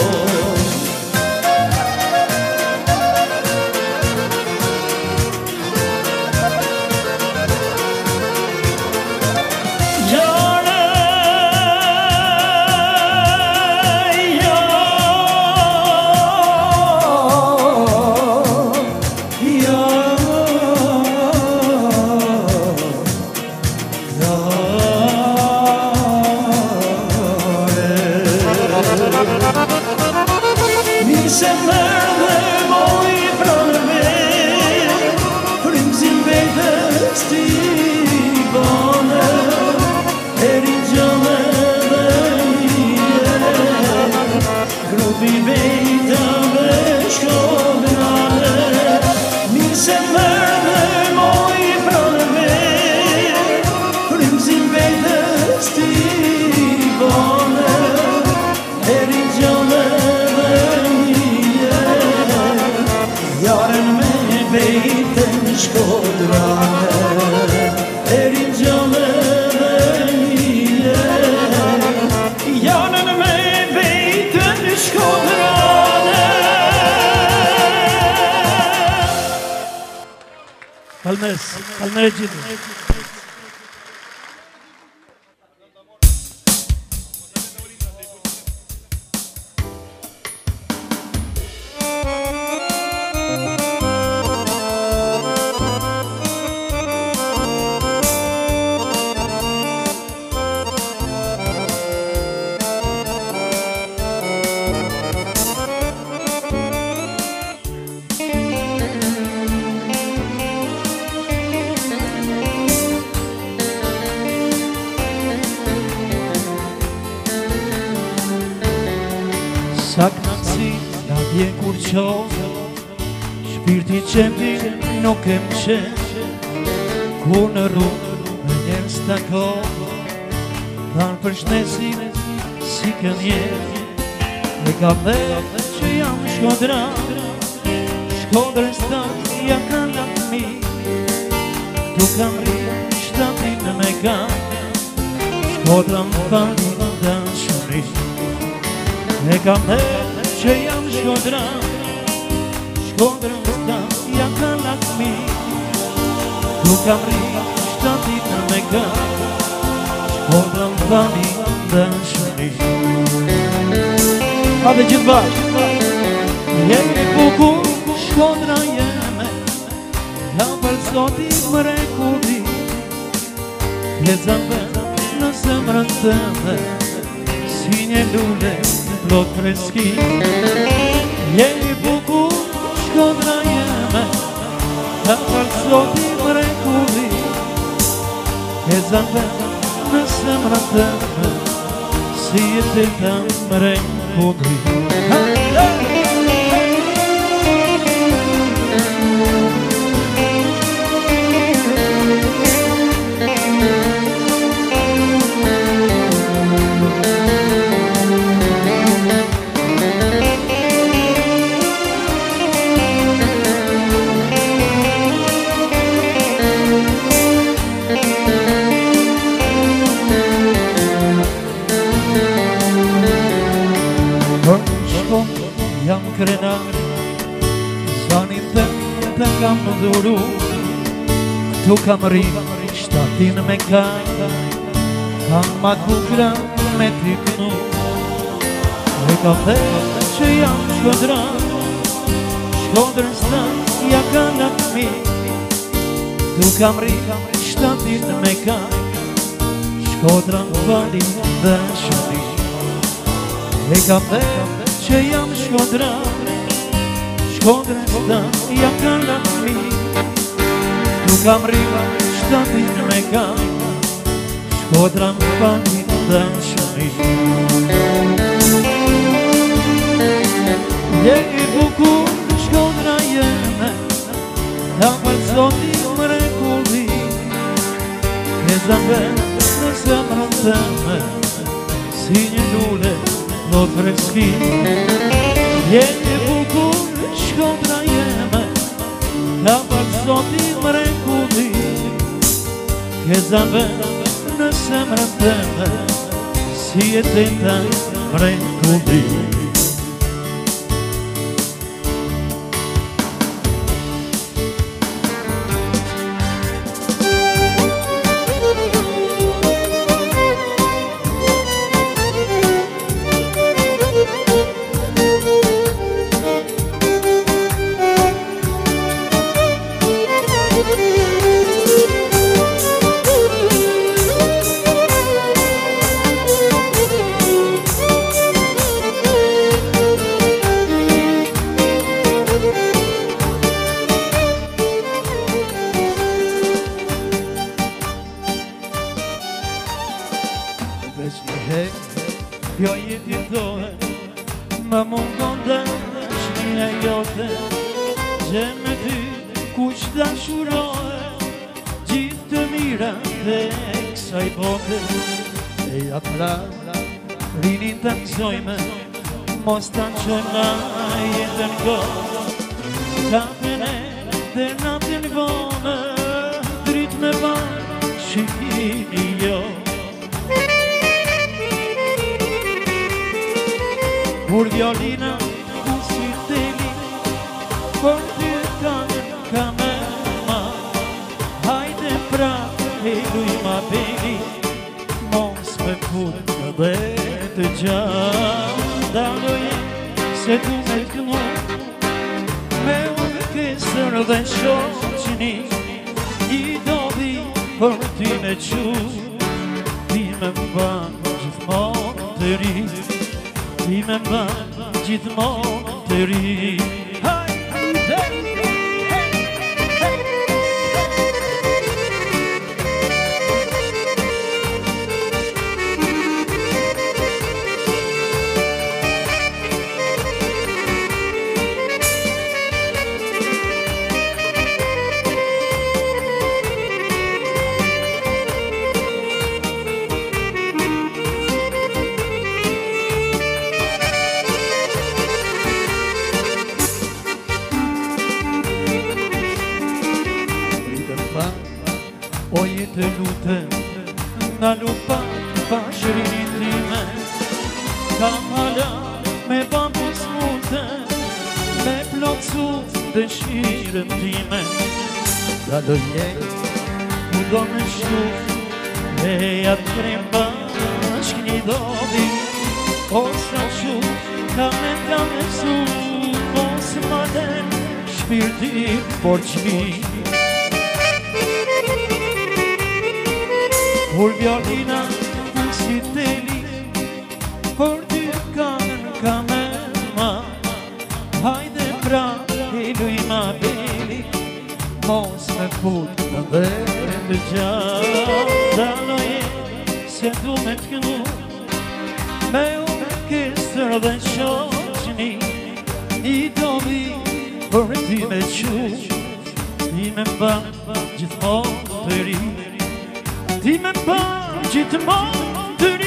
Kalmer e gjithë. Shpirti qemti nuk e më qenë Kur në rrugë me njerës të kohë Dhanë për shtnesin si kënjerë E ka vetë që jam shkodra Shkodrës ta ja ka lakmi Tu kam rrë shtatin me ka Shkodra më fani dhe shuri E ka vetë që jam shkodra Shkodrës ta ja ka lakmi Tu kam rrë shtatin me ka Shkodra më fani dhe shuri Hajde gjithë bashkë Jemi bukur shkodra jeme Ja për zotin më rekulli Lezan vetë në zemrën tëme Si një lule plot freski Jemi bukur shkodra jeme Ja për zotin më rekulli Lezan vetë në zemrën tëme Si të të më rekulli Jam krenar, zanin të kam në dhuru Këtu kam rriva, shtatin me kaj Kam ma kukra me t'i kënu E ka vetë që jam shkodra Shkodrën s'ta ja ka lakmi Këtu kam rriva, shtatin me kaj Shkodra më fali dhe shuri E ka vetë që jam shkodra Shkodrës ta ja ka lakmi Tu kam rriva shtatin me ka Shkodra më fali dhe shuri Jemi bukur shkodra jeme Ja për zotin më rekulli Ke zambe në zemrën tëme, si një lule plot freski. Jeni bukur Shkodra jeme, ka pak zoti mrekulli. Ke zambe në zemrën tëme, si e teta mrekulli. Jo jeti dhohe, më mungon dashnia jote, që me ty kuq dashurohe, gjithë të mira dhe kësaj bote. E ja pra, rinin të nëzojme, mos të nëqojme jetën kohë. Katën e dhe natën vone, drit me banë shikimi jo. Kur violina ku si teli, por ty kanën ka me ma. Hajde pra e luj ma beli, mos me put dhe të gjatë. Daloje se tu me kënu, me orkestër dhe shoqni, i dobi për ty me qu. Ti me mban gjithmonë të ri, ti me mban gjithmonë të ri. Oje të lutem, na lupa pashërin time, kam hala me bambu smute, me plotsu dëshirën time. Dalo jetë, u do me shtu, e atë krem bashk një dobi, o sa shu, ka me su, mos ma den shpirtin borçmi. Kur violina ku si teli, por ty kanën ka me ma. Hajde pra e luj ma beli, mos me put dhe të gjatë. Daloje se du me t'kënu, me orkestër dhe shoqni, i dobi për ty me qu. Ti me mban gjithmonë të ri, ti me mban gjithmonë të ri.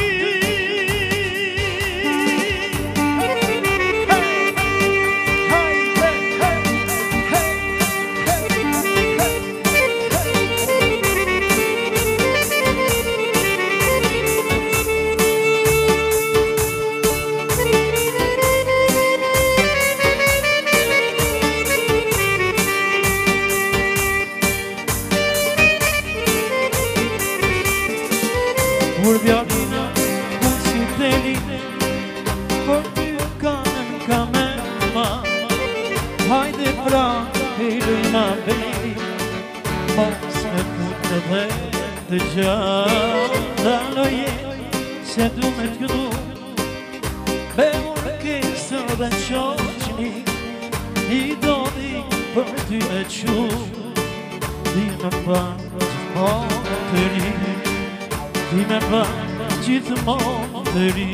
Kur violina ku si teli, por ty kanën ka me ma. Hajde pra e luj ma beli, mos me put dhe të gjatë. Daloje se du me t'kënu, me orkestër dhe shoqni, i dodi për ty me qu. Ti me mban gjithmonë të ri, ti me mban gjithmonë të ri.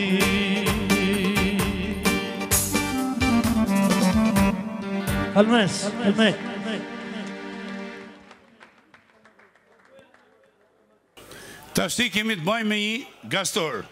Almes, Almek. Tashti kemi të bëjmë me një gastor.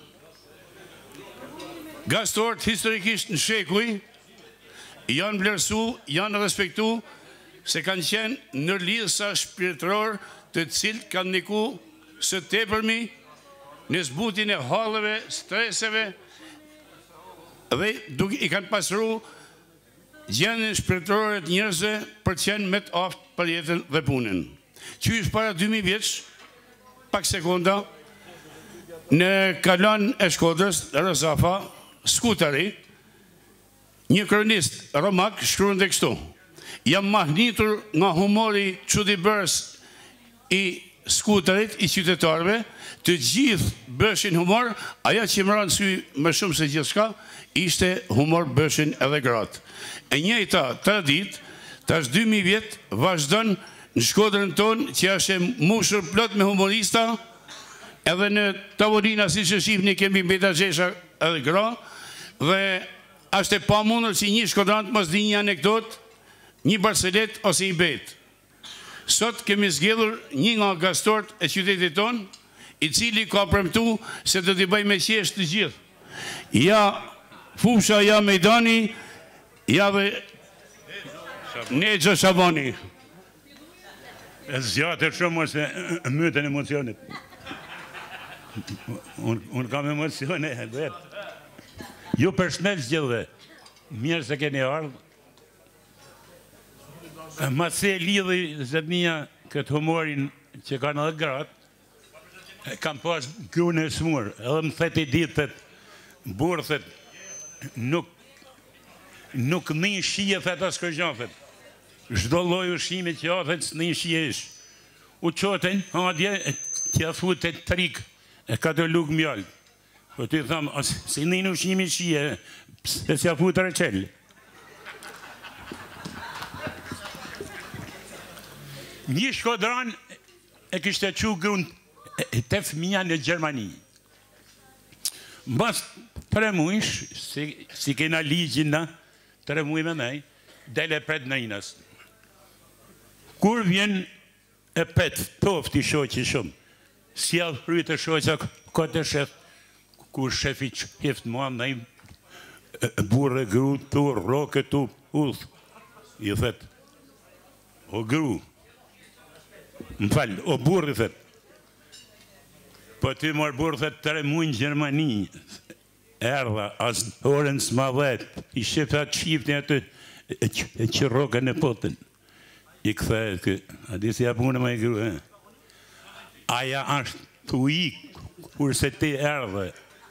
Gastorët historikisht në shekuj janë vlerësu, janë respektu, se kanë qenë në lidhësa shpirtëror të cilët kanë ndiku së tepërmi në zbutin e hallëve, streseve dhe i kanë pasuru gjendjen shpirtërore të njerëzve për të qenë më të aftë për jetën dhe punën. Qysh para 2000 vjeç, pak sekonda, në Kalan e Shkodrës, Rëzafa, Skutari, një kronist romak shkruan dhe kështu: jam mahnitur nga humori çuditëbërës i Skutarit, i qytetarëve, të gjithë bëshin humor, aja që më ranë sy më shumë se gjithçka, ishte humor bëshin edhe gratë. E njëjta tradit, tash 2000 vjet, vazhdon në Shkodrën tonë, që është e mushur plot me humorista, edhe në tavolina si që shihni kemi mbetazhesha edhe gra, dhe është e pamundur që një shkodrant mos di një anekdot, një barcelet ose i bet. Sot kemi zgjedhur një nga gastorët e qytetit tonë, i cili ka premtu se do t'i bëj me qesh të gjithë. Ja Fusha, ja Mejdani, ja dhe Nexha Shabani. E zgjatër shumë ose mytën emocionit. Unë kam emocione, vetë. Ju përshmet gjithve, mirë se keni ardhë. Ma se lidhi zëtënia këtë humorin që kanë edhe gratë, kam pas grune e smurë, edhe më theti ditët, burë, nuk një shije, theta s'kërgjafet. Zdo loj ushimi që athet së një shije ish. U qoten, adje, që a futet trik, e ka të luk mjallë. Po ty thamë, si një ushimi shije, se si a futet e qelë. Një shkodran e kishte qu grun të fëmija në Gjermani. Mbas 3 mujsh, si kena ligjin na, 3 muj me nej, dele pret në inës. Kur vjen e pet, toft i shoqi shumë, si a fryt e shoqa këtë e shef, kur shefi qift mua nej, burë e gru, tu, roke, tu, uth, i thet, o gru, më falë, o burë, thet. Po ty morë burë, thet, 3 muj në Gjermani, erdha, asë orën s'ma vet, i shifta qiftin atë, e që roka në potën. I këthe, a di si apunë me i gru, aja ashtë të ikë, kurse ti erdhe.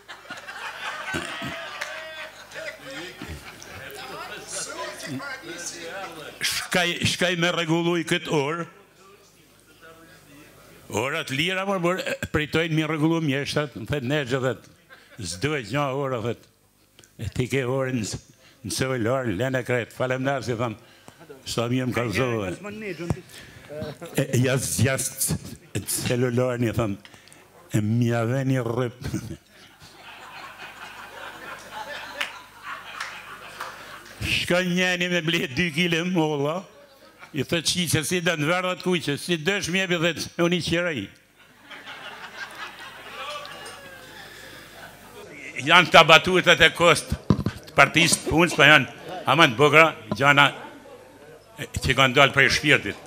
Shkaj me regulluj këtë orë, orat lira, pritojnë mi regullu mjeshtat, më thëtë ne gjithet, zdoj një orë, thëtë, e ti ke orë në celular, lene kretë, falem nërë, si thëmë, sa mirë më kalzohë. Jasë celular një thëmë, e mjave një rëpë. Shka njeni me bletë 2 kile molla, i thë qiqë, si dhe në verdat kuqë, si dësh mjepi dhe të unë i qëraj. Janë të abatutet e kost të partisë punës, pa janë aman të bogra, gjana që kanë dalë prej shpirtit.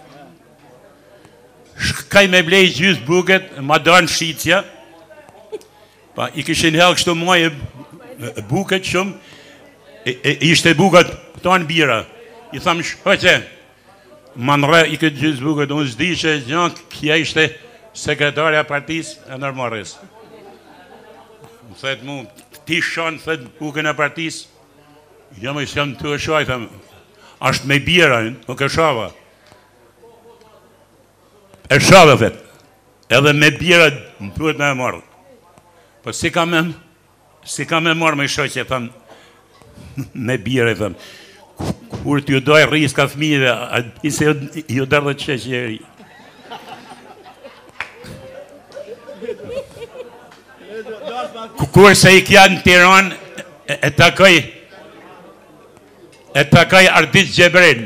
Shkaj me blej gjysë buket, ma danë shqitja, pa i këshin helë kështu muaj buket shumë, ishte buket tonë bira. I thamë shkoqe, ma në re i këtë gjysë buket, unë zdi që gjënë, kja ishte sekretarja partisë e nërmarës. Më thëtë mu, ti shanë, thëtë buken e partisë, jam e shëmë të shaj, thëmë, ashtë me bira, nuk e shava. E shava, thëtë, edhe me bira më duhet me e marrë. Po si ka me marrë me shoqe, thëmë, me bira, thëmë, kur t'ju doj rrisë ka fëmijëve, i se ju dërë dhe qeqeri. Kur se i kja në Tiran, e takaj Ardit Gjebrin,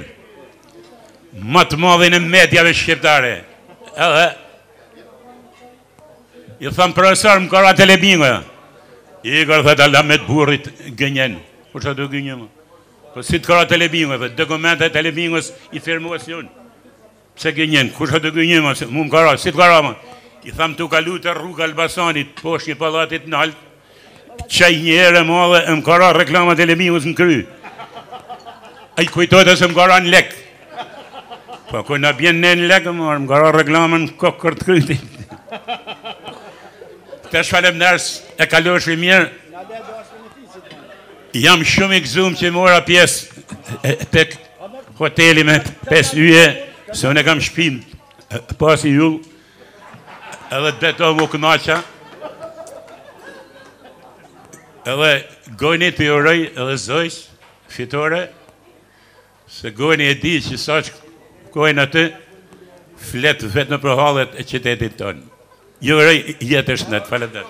më të madhin e medjave shqiptare. Edhe, I thamë profesor, më kara telebingoja. I kërë thëtë alamet burit gënjen. Po që të gënjen më? Po si të kara telebingoja, dhe dokumente telebingos i firmuacion. Pse gënjen, ku që të gënjen më? Mu më kara, si të kara më? I thamë të kalu të rrugë Albasanit, poshtë një palatit në altë. Qaj njëre madhe, më kara reklama telebingos në kry. A i kujtojtë se më kara në lek. Po ku në bjen në lek, më kara reklama në kokër të kryti. Të shfalem nërës e kalosh i mirë. Jam shumë i gëzum që mora pjesë të hoteli me 5 yje, se unë e kam shpin pas i jull, edhe të beto më kënaqa, edhe gojni të joroj edhe zojsh, fitore, se gojni e di që sa që gojnë aty, fletë vetë në përhallet e qytetit tonë. Joroj jetë është nëtë, falet dhe.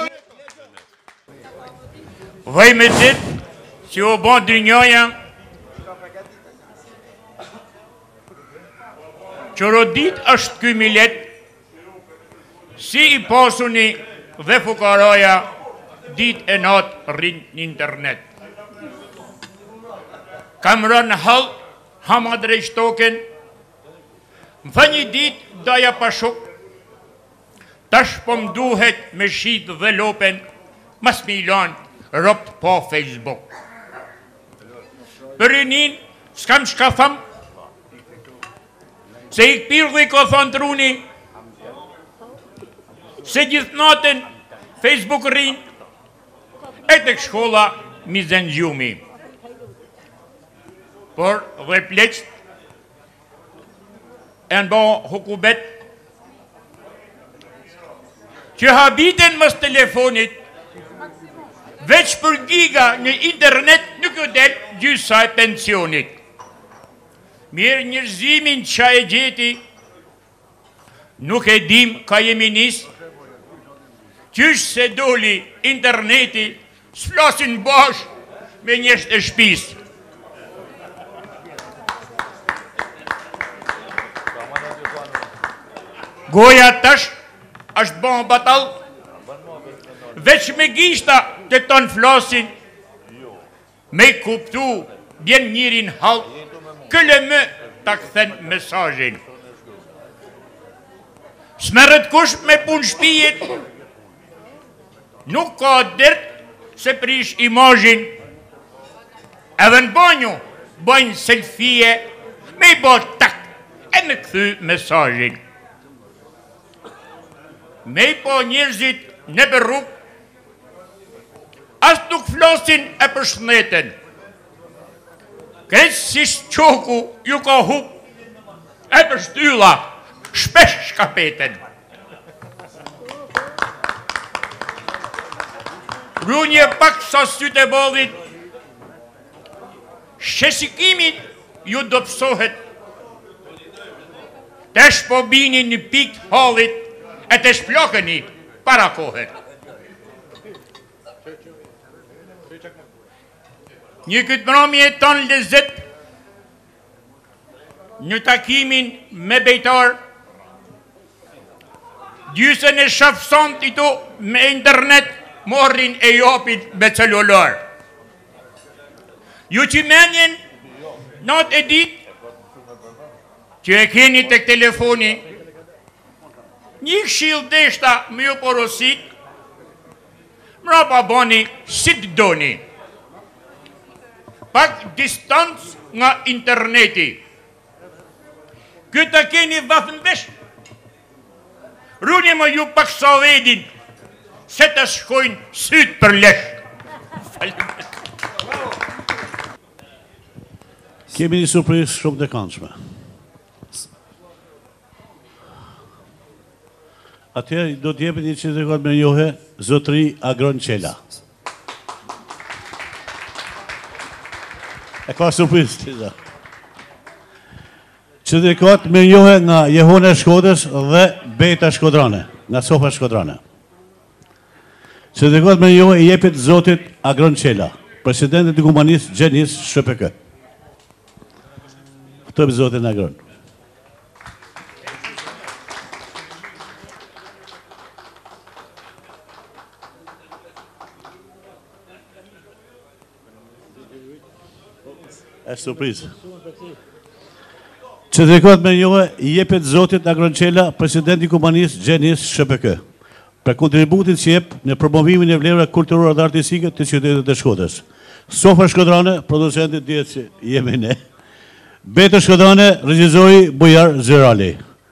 Vaj me ditë që o bon dynjoja, që rodit është këj milet, si i pasuni dhe fukaroja dit e natë rinë në internet. Kam rënë halë, hama drejshtoken, më thë një dit daja pashuk, tash po më duhet me shit dhe lopen, mas Milan, ropt po Facebook. Për rinin, s'kam shka tham, se i këpirë dhe i ka thonë truni, se gjithë natën Facebook rinë, e të shkolla mi zëngjumi. Por dhe pleqët, e në bo hukubet, që habiten mës telefonit, veç për giga në internet nuk u del gjysa e pensionit. Mirë njërzimin qa e gjeti, nuk e dim ka jemi nisë, qysh se doli interneti, s'flasin bash me njësht e shpisë. Goja tash është bon batal, veç me gishta të tonë flasin, me kuptu bjen njërin hal, këlle më të këthen mesajin. Smerët kush me pun shpijet, nuk ka dërt se prish imajin, edhe në banju bëjnë selfie, me i bo tak e me këthy mesajin. Me i po njërzit në përruk, as nuk flosin e përshëndeten. Kresë si shqoku ju ka hup, e përshtylla, shpesh shkapeten. Runje pak sa sytë e bolit, shesikimin ju dopsohet, tesh po bini në pik halit, e të shplokëni para kohet. Një këtë mërami e tonë lezet, në takimin me bejtar, gjysën e shafësant i to me internet, morrin e jopit me celular. Ju që menjen, not e dit, që e keni të telefoni, një këshil deshta me ju porosit, mra pa boni si të doni. Pak distancë nga interneti. Këta keni vathën vesh. Rune më ju pak sa vedin, se të shkojnë sytë për lesh. Kemi një surprizë shumë të këndshme. Atëherë do t'jepet një 100 sekondë me njohje zotëri Agron Qela. E ka surprizë të da. 100 sekondë me njohje nga Jehone Shkodës dhe Beta Shkodrane, nga Sofa Shkodrane. 100 sekondë me njohje i jepet zotit Agron Qela, presidentit të Gumanisë Gjenis SHPK. Këtëm zotin Agron. Është surprizë. Që drejkohet me njohë, jepet Zotit Agronqela, presidenti kumanisë Gjenis SHPK, për kontributin që jep në promovimin e vlerave kulturore dhe artistike të qytetit të Shkodrës. Sofra Shkodrane, producentit dihet që jemi ne. Beta Shkodrane, regjizori Bujar Zerali.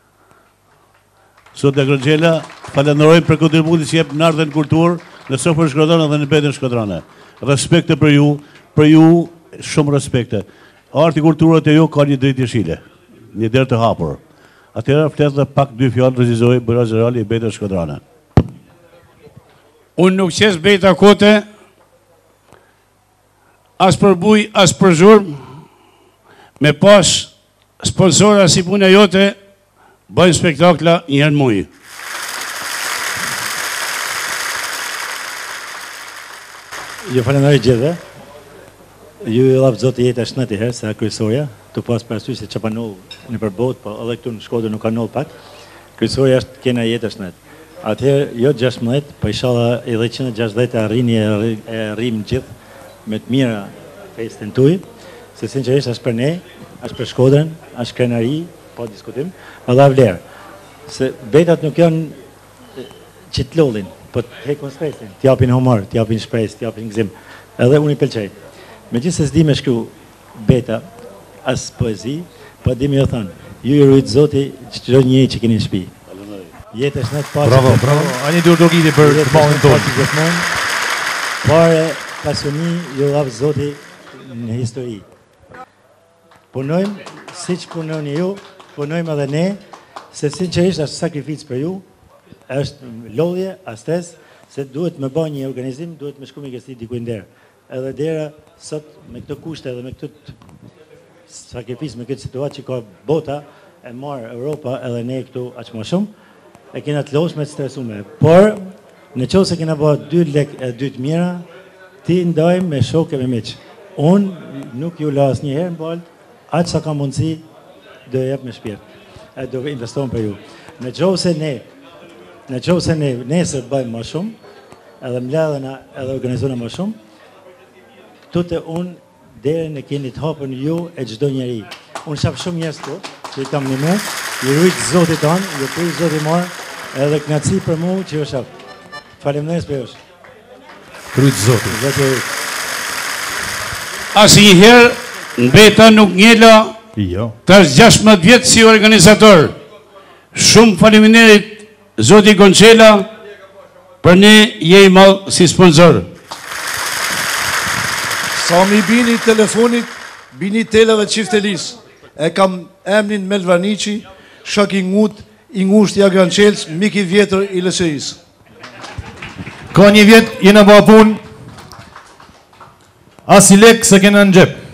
Sot Agronqela, falenderojmë për kontributin që jep në ardhen kulturë në Sofra Shkodrane dhe në Betën Shkodrane. Respekte për ju shumë respekte. Arti kulturët e ju ka një drejtë jeshile, një derë të hapur. Atëherë flet dhe pak dy fjalë regjizori Bujar Zerali i Betën Shkodrane. Unë nuk qes Beta kote, as për buj, as për zhurmë, me pas sponsora si puna jote, bëjnë spektakla njërë mujë. Ju falenderoj gjithë. Ju i lavë Zotë jetë është në të herë, se a kryesorja, të pas për asyri se që pa nëllë në përbot, po edhe këtu në Shkodër nuk ka nëllë pak, kryesorja është kena jetë është në të. Atëherë, jo 16, po inshallah edhe 160 arrini e rrim gjithë me të mira festën tuaj, se sinqerisht është për ne, është për Shkodrën, është krenari, po diskutim, edhe vlerë. Se betat nuk janë që të lollin, po të hekun stresin, t'japin humor, t'japin shpresë, t'japin gëzim, edhe unë i pëlqej. Me gjithë se s'di me shkru beta, as poezi, po di me jo thonë, ju i rujtë Zoti çdo njëri që keni në shtëpi. Jetë është në të paqe. Bravo, bravo. A një dur dogiti për të malin tonë. Pare, pasuni, ju lavë Zoti në histori. Punojmë, si që punojnë ju, punojmë edhe ne, se sinqerisht është sakrificë për ju, është lodhje, a stres, se duhet me ba një organizim, duhet me shku me kësti dikuj nderë. Edhe dera, sot, me këtë kushte edhe me këtë sakrificë, me këtë situatë që ka bota, e marë Europa edhe ne këtu aqë më shumë, e kena të losh me të stresume. Por, në qovë se kena bërë 2 lek e 2 të mira, ti ndajmë me shok e me miqë. Unë nuk ju las një herë në balë, aqë sa ka mundësi, do jep me shpirt. E do investohem për ju. Në qovë se ne nesër bëjmë më shumë, edhe mledhena edhe organizona më shumë, këtu të unë, derën e keni të hapën ju e gjdo njeri. Unë shafë shumë njerës të, që i kam një me, i rujtë Zotit tonë, i rujtë Zotit marë, edhe knaci për mu që jo shafë. Faleminderit për jush. Rujtë Zotit. As i herë, në Beta nuk njela, tash 16 vjetë si organizator. Shumë faleminderit Zoti Gonçela, për ne je i madh si sponsor. Sa mi bini telefonit, bini televe qiftelis. E kam emnin Melvanici, shok i ngut, i ngusht i Agranqelës, mik i vjetër i LSI-s. Ka një vjet, jena ba pun, as i lek se kena në gjep.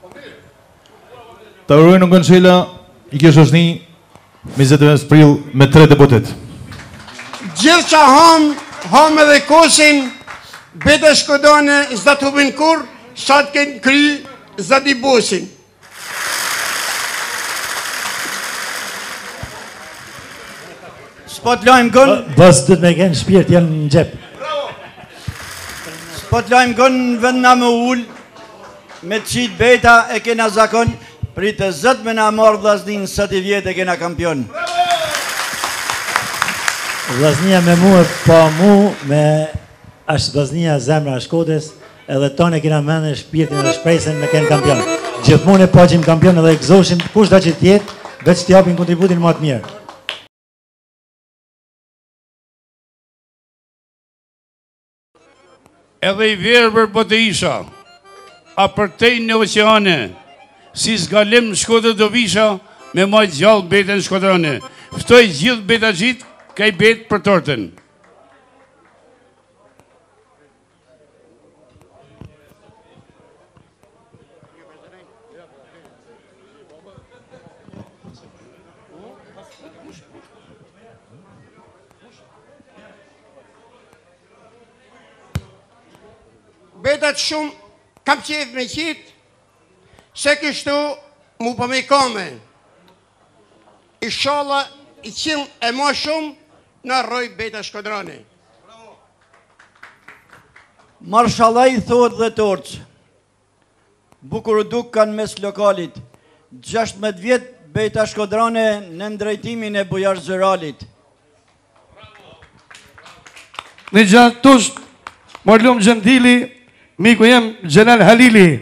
Ta urojnë në Gonçela, i kjo shoshni, 25 prill me 3 deputet. Gjithë që ham edhe kosin, Beta Shkodane zda të hubin kur, sa të kënë kry, zda t'i bosin. S'po t'lajmë gënë... Bas të me kënë shpirt janë në gjep. S'po t'lajmë gënë në vend nga më ullë, me të qitë Beta e kena zakon, pritë zët me nga marrë vlasnin së të vjetë e kena kampion. Vlasnia me mu e pa mu, me ashtë vlasnia zemra a Shkodrës, edhe tonë e kena mene shpirtin edhe shprejsen me kënë kampion. Gjithmonë e paqim kampion edhe e gëzoshim kush da që tjetë, veç t'japin kontributin më atë mirë. Edhe i verë për bote isha, a për tej në oceane, si zgalim në Shkodër do visha, me majtë gjallë Betën Shkodrane. Ftoj gjithë Beta gjitë, ka i betë për torten. Betat shumë kam qef me qitë, se kështu mu për me kame. Inshallah i qimë e ma shumë në rroj Beta Shkodrane. Marshalaj thot dhe torç, Bukuruduk kanë mes lokalit. 16 vjet Beta Shkodrane në ndrejtimin e Bujar Zëralit. Në gjatë tush, Marlum Gjendili, miku jem Gjelal Halili.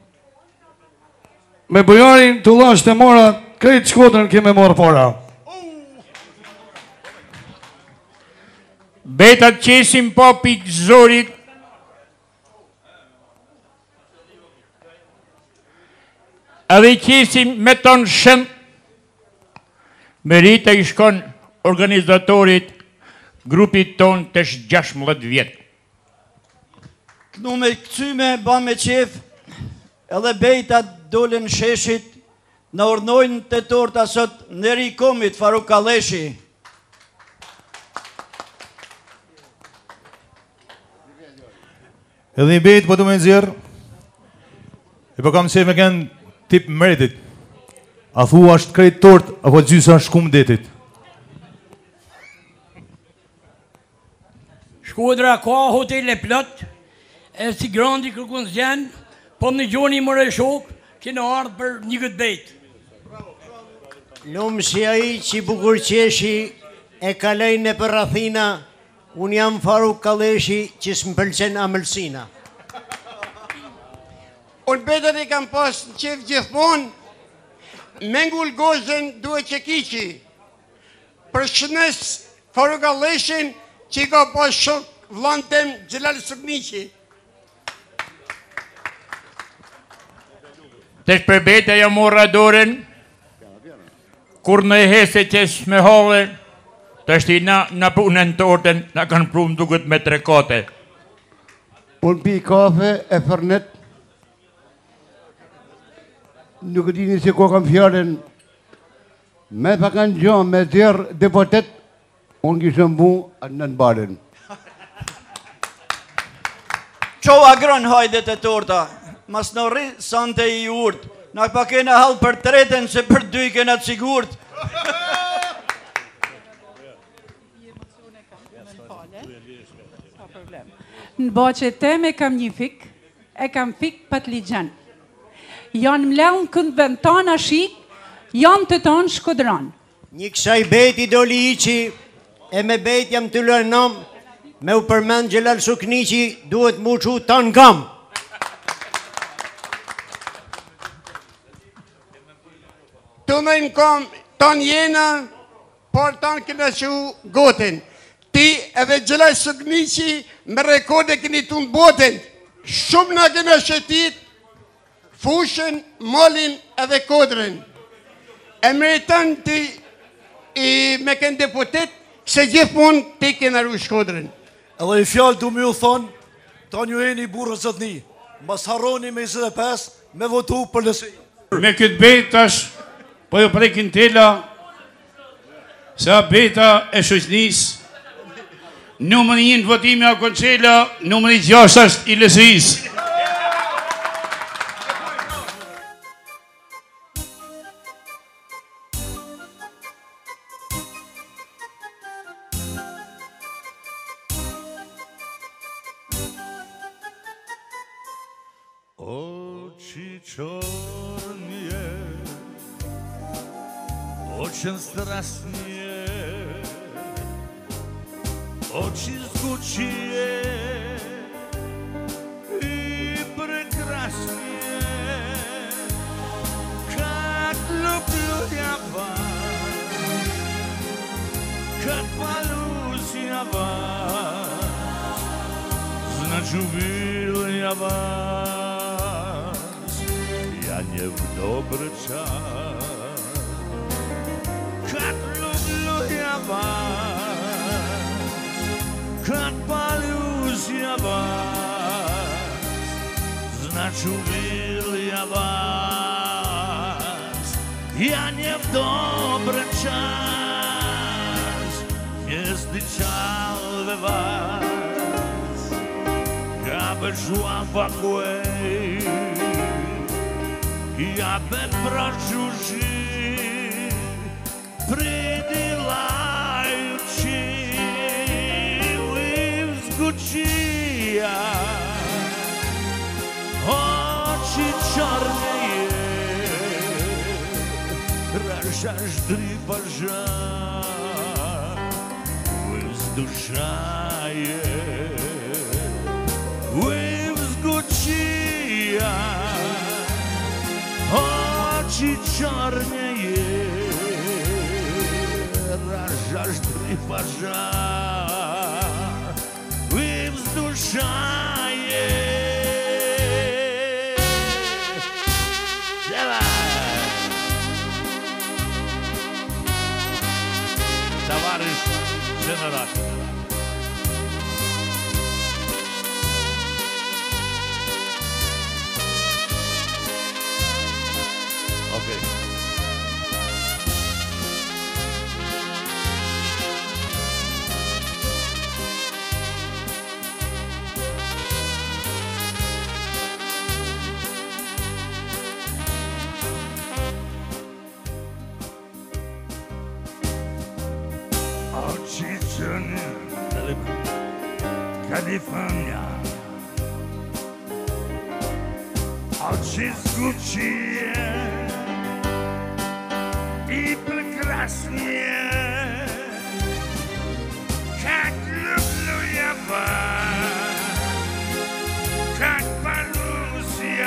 Me bujarin të lash të mora, krejt Shkodrën keme morë para. Beta të qesim po pikë zorit, edhe i qesim me tonë shëmë, merita i shkon organizatorit grupit tonë të 16 vjetë. Kënu me këcyme, ba me qef, edhe Beta dolen sheshit, në urnojnë të torta sot në rikomit Faruk Kaleshi. Edhe i bejt po të me nëzirë, e po kam qef me kënë tip meritit. A thua është krejt tort, apo gjysa shkum detit? Shkodra ka hotel e plot, e si grandi kërkun zjen, po në gjoni më reshok, kena ardhë për një këtë bejt. Lumë si aji që i bukur qeshi e kalejnë e për Athina, unë jam Faruk Kaleshi që s'më pëlqen amëlsina. Unë Betën i kam pas në qef gjithmonë, me ngull gozën duhet që kiqi. Për shënes Faruk Kaleshin që i ka pas shok vlanë tem Gjelal Sukniqi. Tesh për Beta ja morra dorën, kur në hese që s'me hove, të shti na punën të orten, na kanë prunë duket me 3 kate. Unë pi kafe e fernet, nuk e dini se ko kam fjallën, me pa kanë gjohë, me dherë depotet, unë kishë mbu atë në nëbaren. Qo agron hajdet e torta, mas në rri sante i urt, na pa kena halë për 3 se për 2 kena të sigurt. Në baqe teme kam një fik, e kam fik Patligjen. Janë mleun këndë ventana shik, janë të tonë Shkodran. Një kësaj beti doli iqi, e me bet jam të lërnam, me u përmend Gjelal Sukniqi, duhet mu që të në gam. Të me në kam, tanë jena, por tanë këna që goten. Ti edhe Gjelal Sukniqi me rekorde këni të në boten. Shumë në këna shëtit, fushën, molin edhe kodrën. E meritan ti me kënë deputet, se gjithmonë ti këna ru Shkodrën. Edhe i fjallë du mi u thonë, ta një e një burë zëtni, mas haroni me 25, me votu për lësi. Me këtë betash, po jo prekin tela, sa beta e shoqnis, numëri 1 votimi a Konqela, numëri 6 është i lësis. Очень страстнее, очень скучнее и прекраснее, как люблю я вас, как молюсь я вас, значит любил я вас, я не в добрый час. Как люблю я вас, как полюсь я вас, значит любил я вас, я не в добрый час, не встречал я вас, я бы жила в покое, я бы прожил жизнь. Приділаючи вивзгучія, очі чорні жажды пожар воздушает, взгучия, очи чернее, жажды пожар воздушает. Товарищ генерал. Окей. California, очи жгучие и прекраснее, как люблю я вас, как боюсь я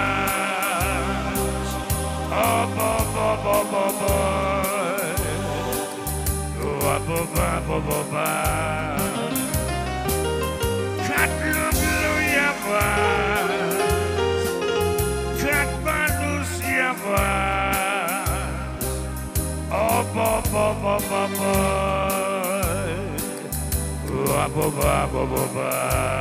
вас, о-бо-бо-бо-бо-бо, о-бо-бо-бо-бо-бо. Как люблю я вас, как боюсь я вас, о-бо-бо-бо-бо-бо, о-бо-бо-бо-бо-бо.